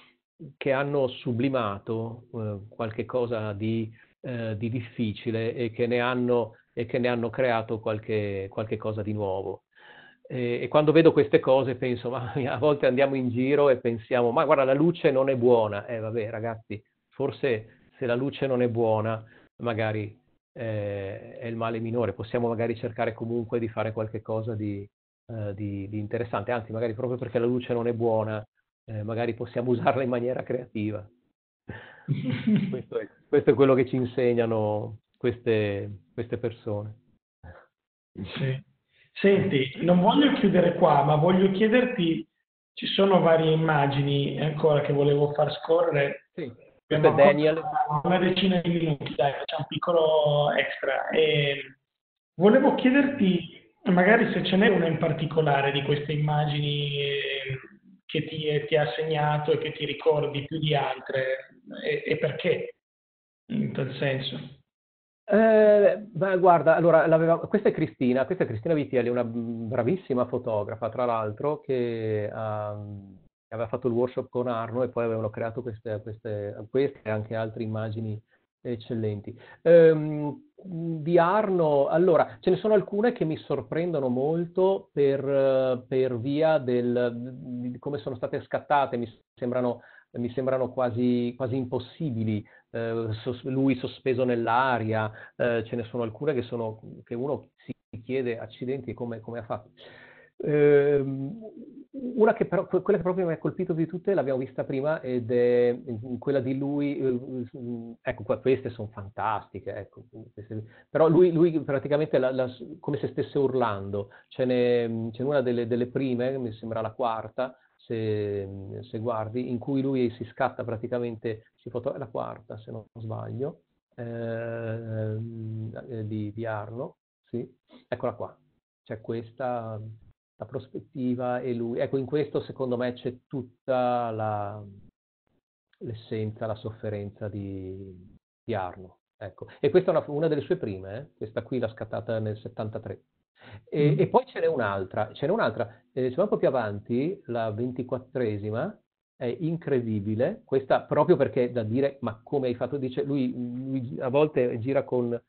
sublimato qualche cosa di difficile e che ne hanno creato qualche cosa di nuovo. E quando vedo queste cose penso, ma a volte andiamo in giro e pensiamo, ma guarda, la luce non è buona. Vabbè, ragazzi, forse se la luce non è buona, magari è il male minore. Possiamo magari cercare comunque di fare qualche cosa di interessante, anzi, magari proprio perché la luce non è buona, magari possiamo usarla in maniera creativa. Questo è quello che ci insegnano queste persone. Sì. Senti, non voglio chiudere qua, ma voglio chiederti, ci sono varie immagini ancora che volevo far scorrere. Sì, questo è Daniel. Una decina di minuti, dai, facciamo un piccolo extra. E volevo chiederti, magari se ce n'è una in particolare di queste immagini che ti ha segnato e che ti ricordi più di altre, e perché, in tal senso. Guarda, allora, questa è Cristina Vitielli, una bravissima fotografa, tra l'altro, che aveva fatto il workshop con Arno e poi avevano creato queste e anche altre immagini eccellenti. Di Arno, allora, ce ne sono alcune che mi sorprendono molto per via di come sono state scattate, mi sembrano quasi impossibili, lui sospeso nell'aria, ce ne sono alcune che uno si chiede, accidenti, come ha fatto. Una che però, quella che proprio mi ha colpito di tutte, l'abbiamo vista prima, ed è quella di lui, ecco qua, queste sono fantastiche, ecco, però lui praticamente come se stesse urlando, c'è una delle prime, mi sembra la quarta, se guardi, in cui lui si scatta praticamente, è la quarta se non sbaglio, di Arno, sì, eccola qua, c'è questa, la prospettiva e lui, ecco in questo secondo me c'è tutta l'essenza, la sofferenza di Arno, ecco, e questa è una delle sue prime, questa qui l'ha scattata nel 73. E poi ce n'è un'altra, se vai un po' più avanti, la 24esima, è incredibile, questa proprio perché è da dire, ma come hai fatto? Dice, lui a volte gira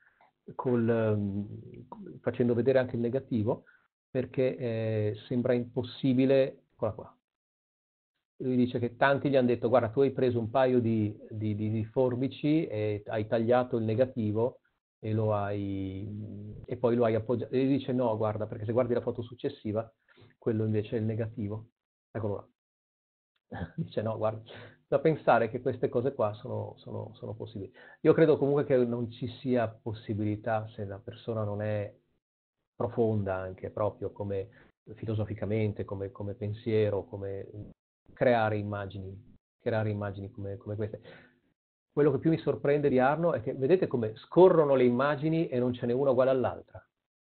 facendo vedere anche il negativo, perché sembra impossibile, eccola qua. Lui dice che tanti gli hanno detto, guarda, tu hai preso un paio di forbici e hai tagliato il negativo e poi lo hai appoggiato. E lui dice no, guarda, perché se guardi la foto successiva, quello invece è il negativo. Eccolo là. Dice no, guarda, da pensare che queste cose qua sono possibili. Io credo comunque che non ci sia possibilità, se la persona non è profonda anche proprio come filosoficamente, come pensiero, come creare immagini come queste. Quello che più mi sorprende di Arno è che vedete come scorrono le immagini e non ce n'è una uguale all'altra.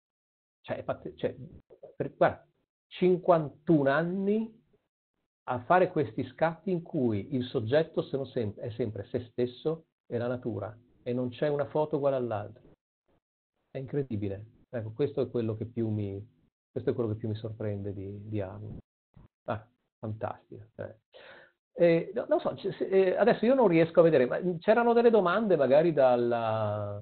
Guarda, 51 anni a fare questi scatti in cui il soggetto è sempre se stesso e la natura e non c'è una foto uguale all'altra. È incredibile. Ecco, questo è quello che più mi sorprende di Arno. Ah, fantastico. Non so, adesso io non riesco a vedere, ma c'erano delle domande magari da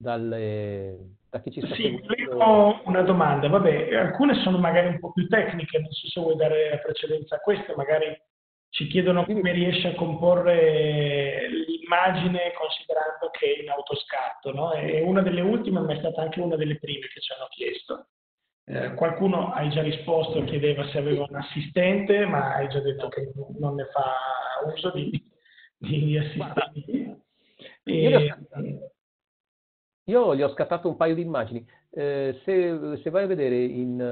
chi ci sta Sì, seguendo? volevo una domanda. Vabbè, alcune sono magari un po' più tecniche, non so se vuoi dare la precedenza a queste, magari ci chiedono Dimmi. come riesci a comporre l'immagine considerando che è in autoscatto, no? E una delle ultime, ma è stata anche una delle prime che ci hanno chiesto. Qualcuno hai già risposto, chiedeva se aveva un assistente, ma hai già detto No. che non ne fa uso di assistenti. Io li ho scattati. Io gli ho scattato un paio di immagini. Se vai a vedere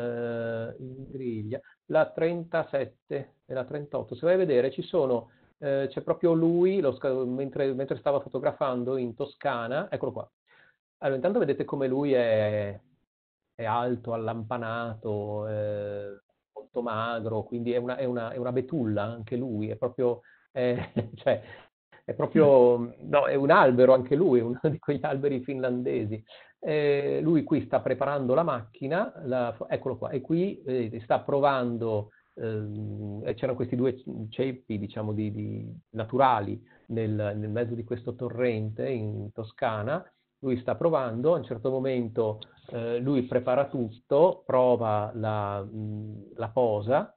in griglia, la 37 e la 38, se vai a vedere c'è proprio lui mentre stava fotografando in Toscana, eccolo qua. Allora, intanto vedete come lui è alto, allampanato, molto magro, quindi è una betulla anche lui, è proprio, cioè, è proprio, no, è un albero anche lui, uno di quegli alberi finlandesi. Lui qui sta preparando la macchina, eccolo qua, e qui sta provando, e c'erano questi due ceppi, diciamo, naturali nel mezzo di questo torrente in Toscana. Lui sta provando, a un certo momento lui prepara tutto, prova la posa,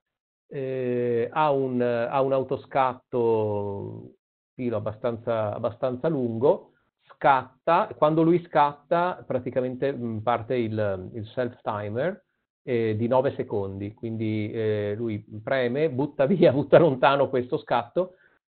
ha un autoscatto filo abbastanza lungo, scatta, quando lui scatta praticamente parte il self-timer di 9 secondi, quindi lui preme, butta lontano questo scatto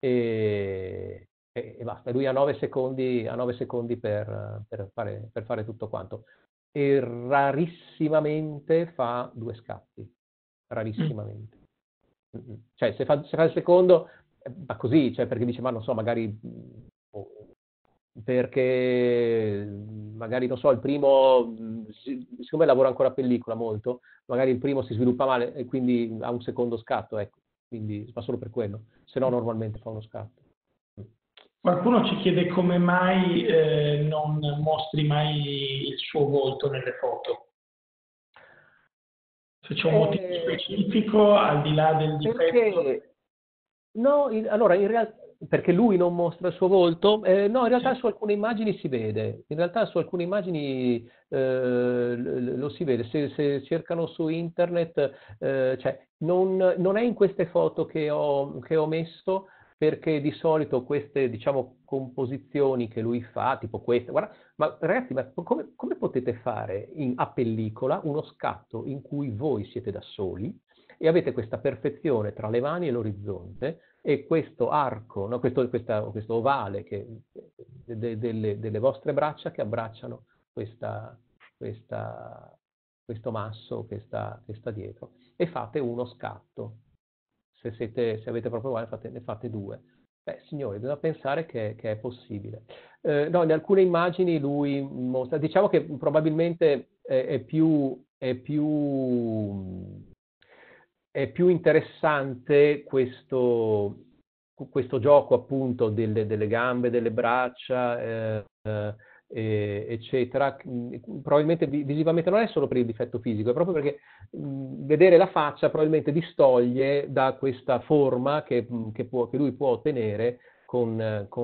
e basta. Lui ha 9 secondi per fare tutto quanto. E rarissimamente fa 2 scatti, rarissimamente. Cioè, se fa il secondo, va così, cioè, perché dice, ma non so, magari, perché magari, non so, il primo, siccome lavora ancora a pellicola molto, magari il primo si sviluppa male e quindi ha un secondo scatto, ecco, quindi fa solo per quello, se no normalmente fa uno scatto. Qualcuno ci chiede come mai non mostri mai il suo volto nelle foto. Se c'è un motivo specifico, al di là del difetto. No, allora in realtà perché lui non mostra il suo volto? No, in realtà su alcune immagini si vede. In realtà su alcune immagini lo si vede. Se cercano su internet, cioè, non è in queste foto che ho messo, perché di solito queste, diciamo, composizioni che lui fa, tipo queste, guarda, ma ragazzi, ma come potete fare a pellicola uno scatto in cui voi siete da soli e avete questa perfezione tra le mani e l'orizzonte e questo arco, no, questo ovale delle vostre braccia che abbracciano questo masso che sta dietro, e fate uno scatto. Se avete proprio voglia, ne fate due. Beh, signori, bisogna pensare che è possibile. No, in alcune immagini lui mostra, diciamo che probabilmente è più interessante questo gioco appunto delle gambe, delle braccia, eccetera. Probabilmente visivamente non è solo per il difetto fisico, è proprio perché vedere la faccia probabilmente distoglie da questa forma che lui può ottenere con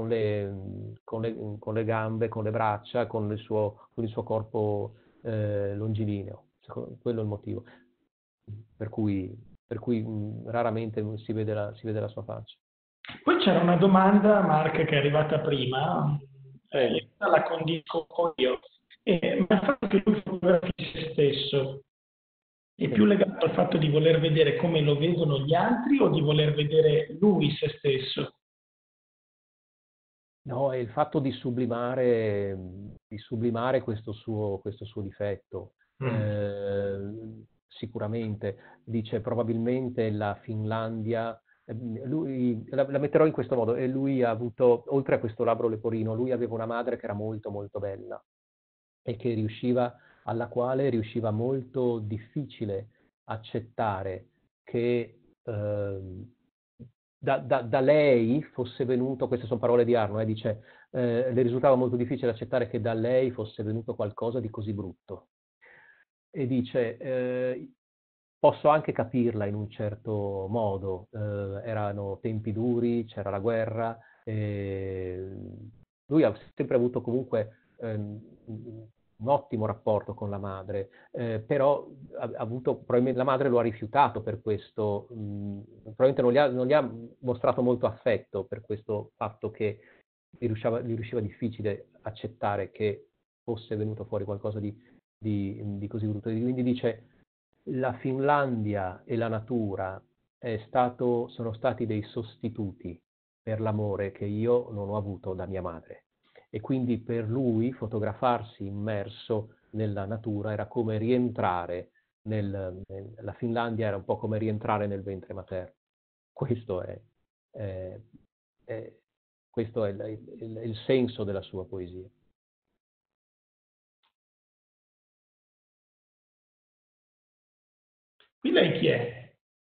le gambe, con le braccia, con il suo corpo longilineo. Quello è il motivo per cui raramente si vede la sua faccia. Poi c'era una domanda, Mark, che è arrivata prima, Prego. la condivido io, ma il fatto che lui fotografi se stesso è più legato al fatto di voler vedere come lo vedono gli altri o di voler vedere lui se stesso? No, è il fatto di sublimare questo suo difetto. Sicuramente, dice probabilmente la Finlandia, lui, la metterò in questo modo, e lui ha avuto, oltre a questo labbro leporino, lui aveva una madre che era molto molto bella e alla quale riusciva molto difficile accettare che da lei fosse venuto, queste sono parole di Arno, dice, le risultava molto difficile accettare che da lei fosse venuto qualcosa di così brutto. E dice, posso anche capirla in un certo modo, erano tempi duri, c'era la guerra, lui ha sempre avuto comunque un ottimo rapporto con la madre, però probabilmente la madre lo ha rifiutato per questo, probabilmente non gli ha mostrato molto affetto per questo fatto che gli riusciva difficile accettare che fosse venuto fuori qualcosa di così brutto. Quindi dice, la Finlandia e la natura sono stati dei sostituti per l'amore che io non ho avuto da mia madre. E quindi per lui fotografarsi immerso nella natura era come rientrare la Finlandia era un po' come rientrare nel ventre materno. Questo è il senso della sua poesia. Qui lei chi è?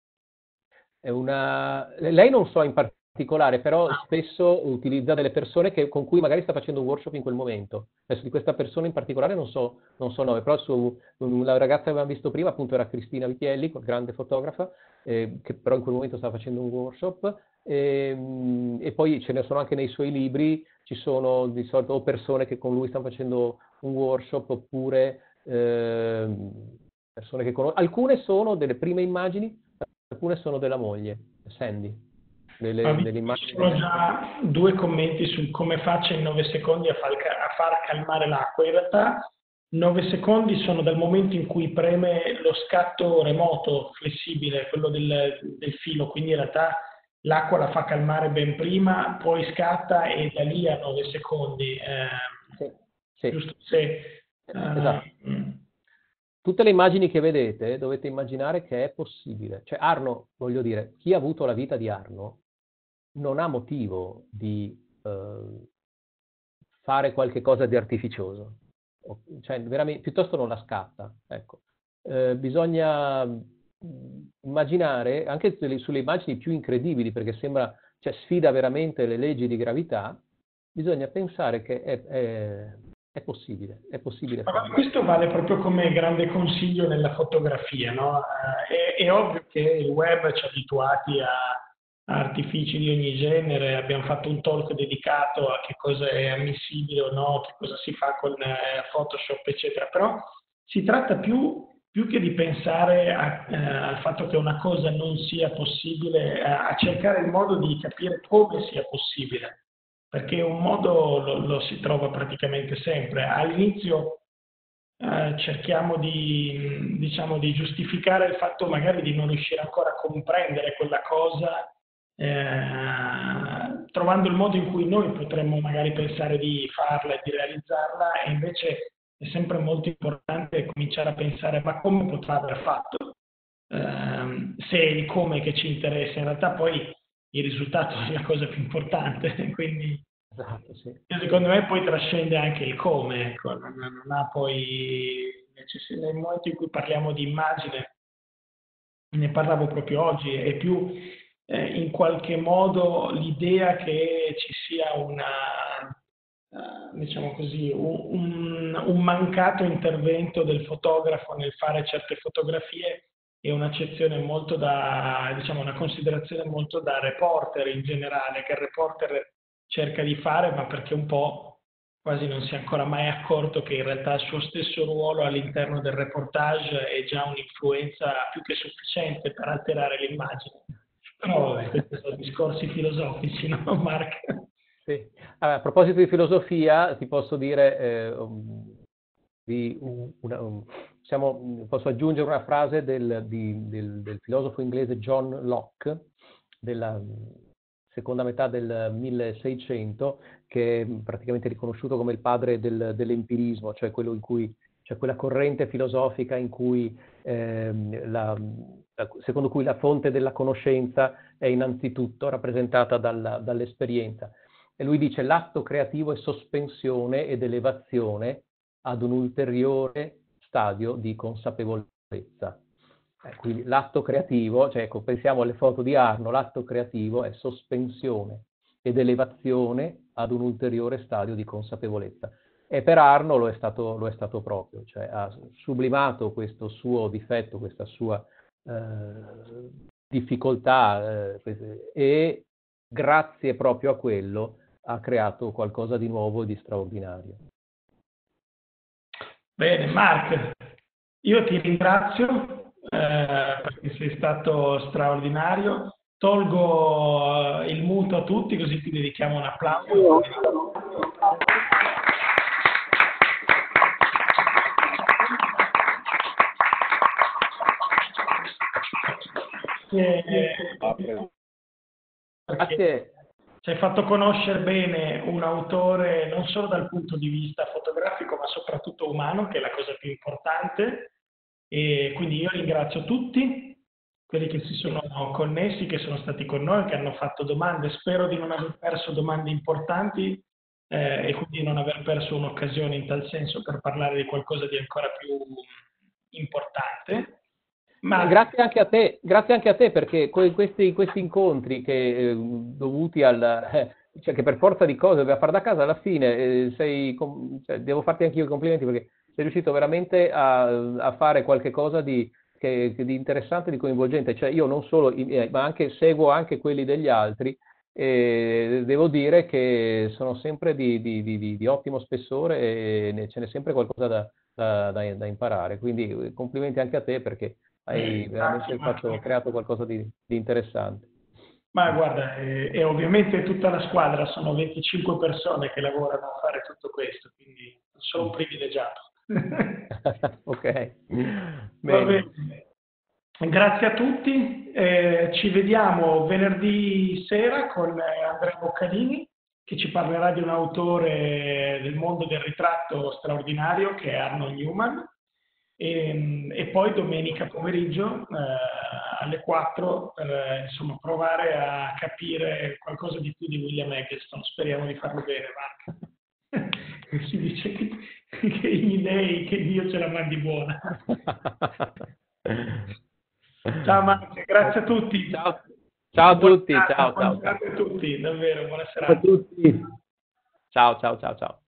Lei non so in particolare, però spesso utilizza delle persone con cui magari sta facendo un workshop in quel momento. Adesso di questa persona in particolare non so nome, però la ragazza che avevamo visto prima appunto era Cristina Vitielli, grande fotografa, che però in quel momento stava facendo un workshop, e poi ce ne sono anche nei suoi libri, ci sono di solito o persone che con lui stanno facendo un workshop, oppure persone che conoscono. Alcune sono delle prime immagini, alcune sono della moglie, Sandy. Delle immagini. Ci sono già 2 commenti su come faccia in 9 secondi a far calmare l'acqua. In realtà 9 secondi sono dal momento in cui preme lo scatto remoto, flessibile, quello del filo, quindi in realtà l'acqua la fa calmare ben prima, poi scatta e da lì a 9 secondi. Sì. Giusto se... Esatto. Tutte le immagini che vedete dovete immaginare che è possibile. Cioè Arno, voglio dire, chi ha avuto la vita di Arno non ha motivo di fare qualche cosa di artificioso. Cioè, veramente, piuttosto non la scatta. Ecco. Bisogna immaginare, anche sulle immagini più incredibili, perché sfida veramente le leggi di gravità, bisogna pensare che è possibile Ma farlo. questo vale proprio come grande consiglio nella fotografia, no? È ovvio che il web ci ha abituati a artifici di ogni genere, abbiamo fatto un talk dedicato a che cosa è ammissibile o no, che cosa si fa con Photoshop, eccetera, però si tratta più che di pensare al fatto che una cosa non sia possibile, a cercare il modo di capire come sia possibile, perché un modo lo si trova praticamente sempre. All'inizio cerchiamo diciamo, di giustificare il fatto magari di non riuscire ancora a comprendere quella cosa, trovando il modo in cui noi potremmo magari pensare di farla e di realizzarla, e invece è sempre molto importante cominciare a pensare ma come potrà aver fatto, se è il come che ci interessa, in realtà poi il risultato è la cosa più importante, quindi Esatto, sì. secondo me poi trascende anche il come, ecco, non ha poi nel momento in cui parliamo di immagine, ne parlavo proprio oggi, è più in qualche modo l'idea che ci sia diciamo così, un mancato intervento del fotografo nel fare certe fotografie e un'accezione molto diciamo, una considerazione molto da reporter in generale, che il reporter cerca di fare, ma perché un po' quasi non si è ancora mai accorto che in realtà il suo stesso ruolo all'interno del reportage è già un'influenza più che sufficiente per alterare l'immagine. Però vabbè, questi sono discorsi filosofici, no, Mark? Sì. A proposito di filosofia, ti posso dire, posso aggiungere una frase del filosofo inglese John Locke, della seconda metà del 1600, che è praticamente riconosciuto come il padre dell'empirismo, cioè quello in cui c'è quella corrente filosofica in cui, secondo cui la fonte della conoscenza è innanzitutto rappresentata dall'esperienza. E lui dice: l'atto creativo è sospensione ed elevazione ad un ulteriore stadio di consapevolezza. Quindi l'atto creativo, cioè ecco, pensiamo alle foto di Arno, l'atto creativo è sospensione ed elevazione ad un ulteriore stadio di consapevolezza. E per Arno lo è stato proprio, cioè ha sublimato questo suo difetto, questa sua difficoltà, e grazie proprio a quello ha creato qualcosa di nuovo e di straordinario. Bene, Mark, io ti ringrazio perché sei stato straordinario. Tolgo il muto a tutti, così ti dedichiamo un applauso. Grazie. Ci hai fatto conoscere bene un autore non solo dal punto di vista fotografico, ma soprattutto umano, che è la cosa più importante. E quindi io ringrazio tutti quelli che si sono connessi, che sono stati con noi, che hanno fatto domande. Spero di non aver perso domande importanti e quindi non aver perso un'occasione in tal senso per parlare di qualcosa di ancora più importante. Ma grazie anche a te perché questi incontri che dovuti cioè che per forza di cose dobbiamo fare da casa, alla fine cioè, devo farti anche io i complimenti perché sei riuscito veramente a fare qualche cosa di interessante, di coinvolgente. Cioè io non solo, ma anche seguo anche quelli degli altri, e devo dire che sono sempre di ottimo spessore e ce n'è sempre qualcosa da imparare. Quindi complimenti anche a te perché hai veramente creato qualcosa di interessante. Ma guarda, e ovviamente tutta la squadra, sono 25 persone che lavorano a fare tutto questo, quindi sono un privilegiato. Ok, Va bene. bene. Grazie a tutti, ci vediamo venerdì sera con Andrea Boccalini, che ci parlerà di un autore del mondo del ritratto straordinario che è Arnold Newman. E poi domenica pomeriggio alle 4 per insomma, provare a capire qualcosa di più di William Eggleston. Speriamo di farlo bene, Marco. Si dice che gli dei, che Dio ce la mandi buona. Ciao Marco, grazie a tutti. Ciao a tutti, ciao. Buona serata a tutti, davvero, buona Ciao a serata. tutti. Ciao, ciao, ciao, ciao.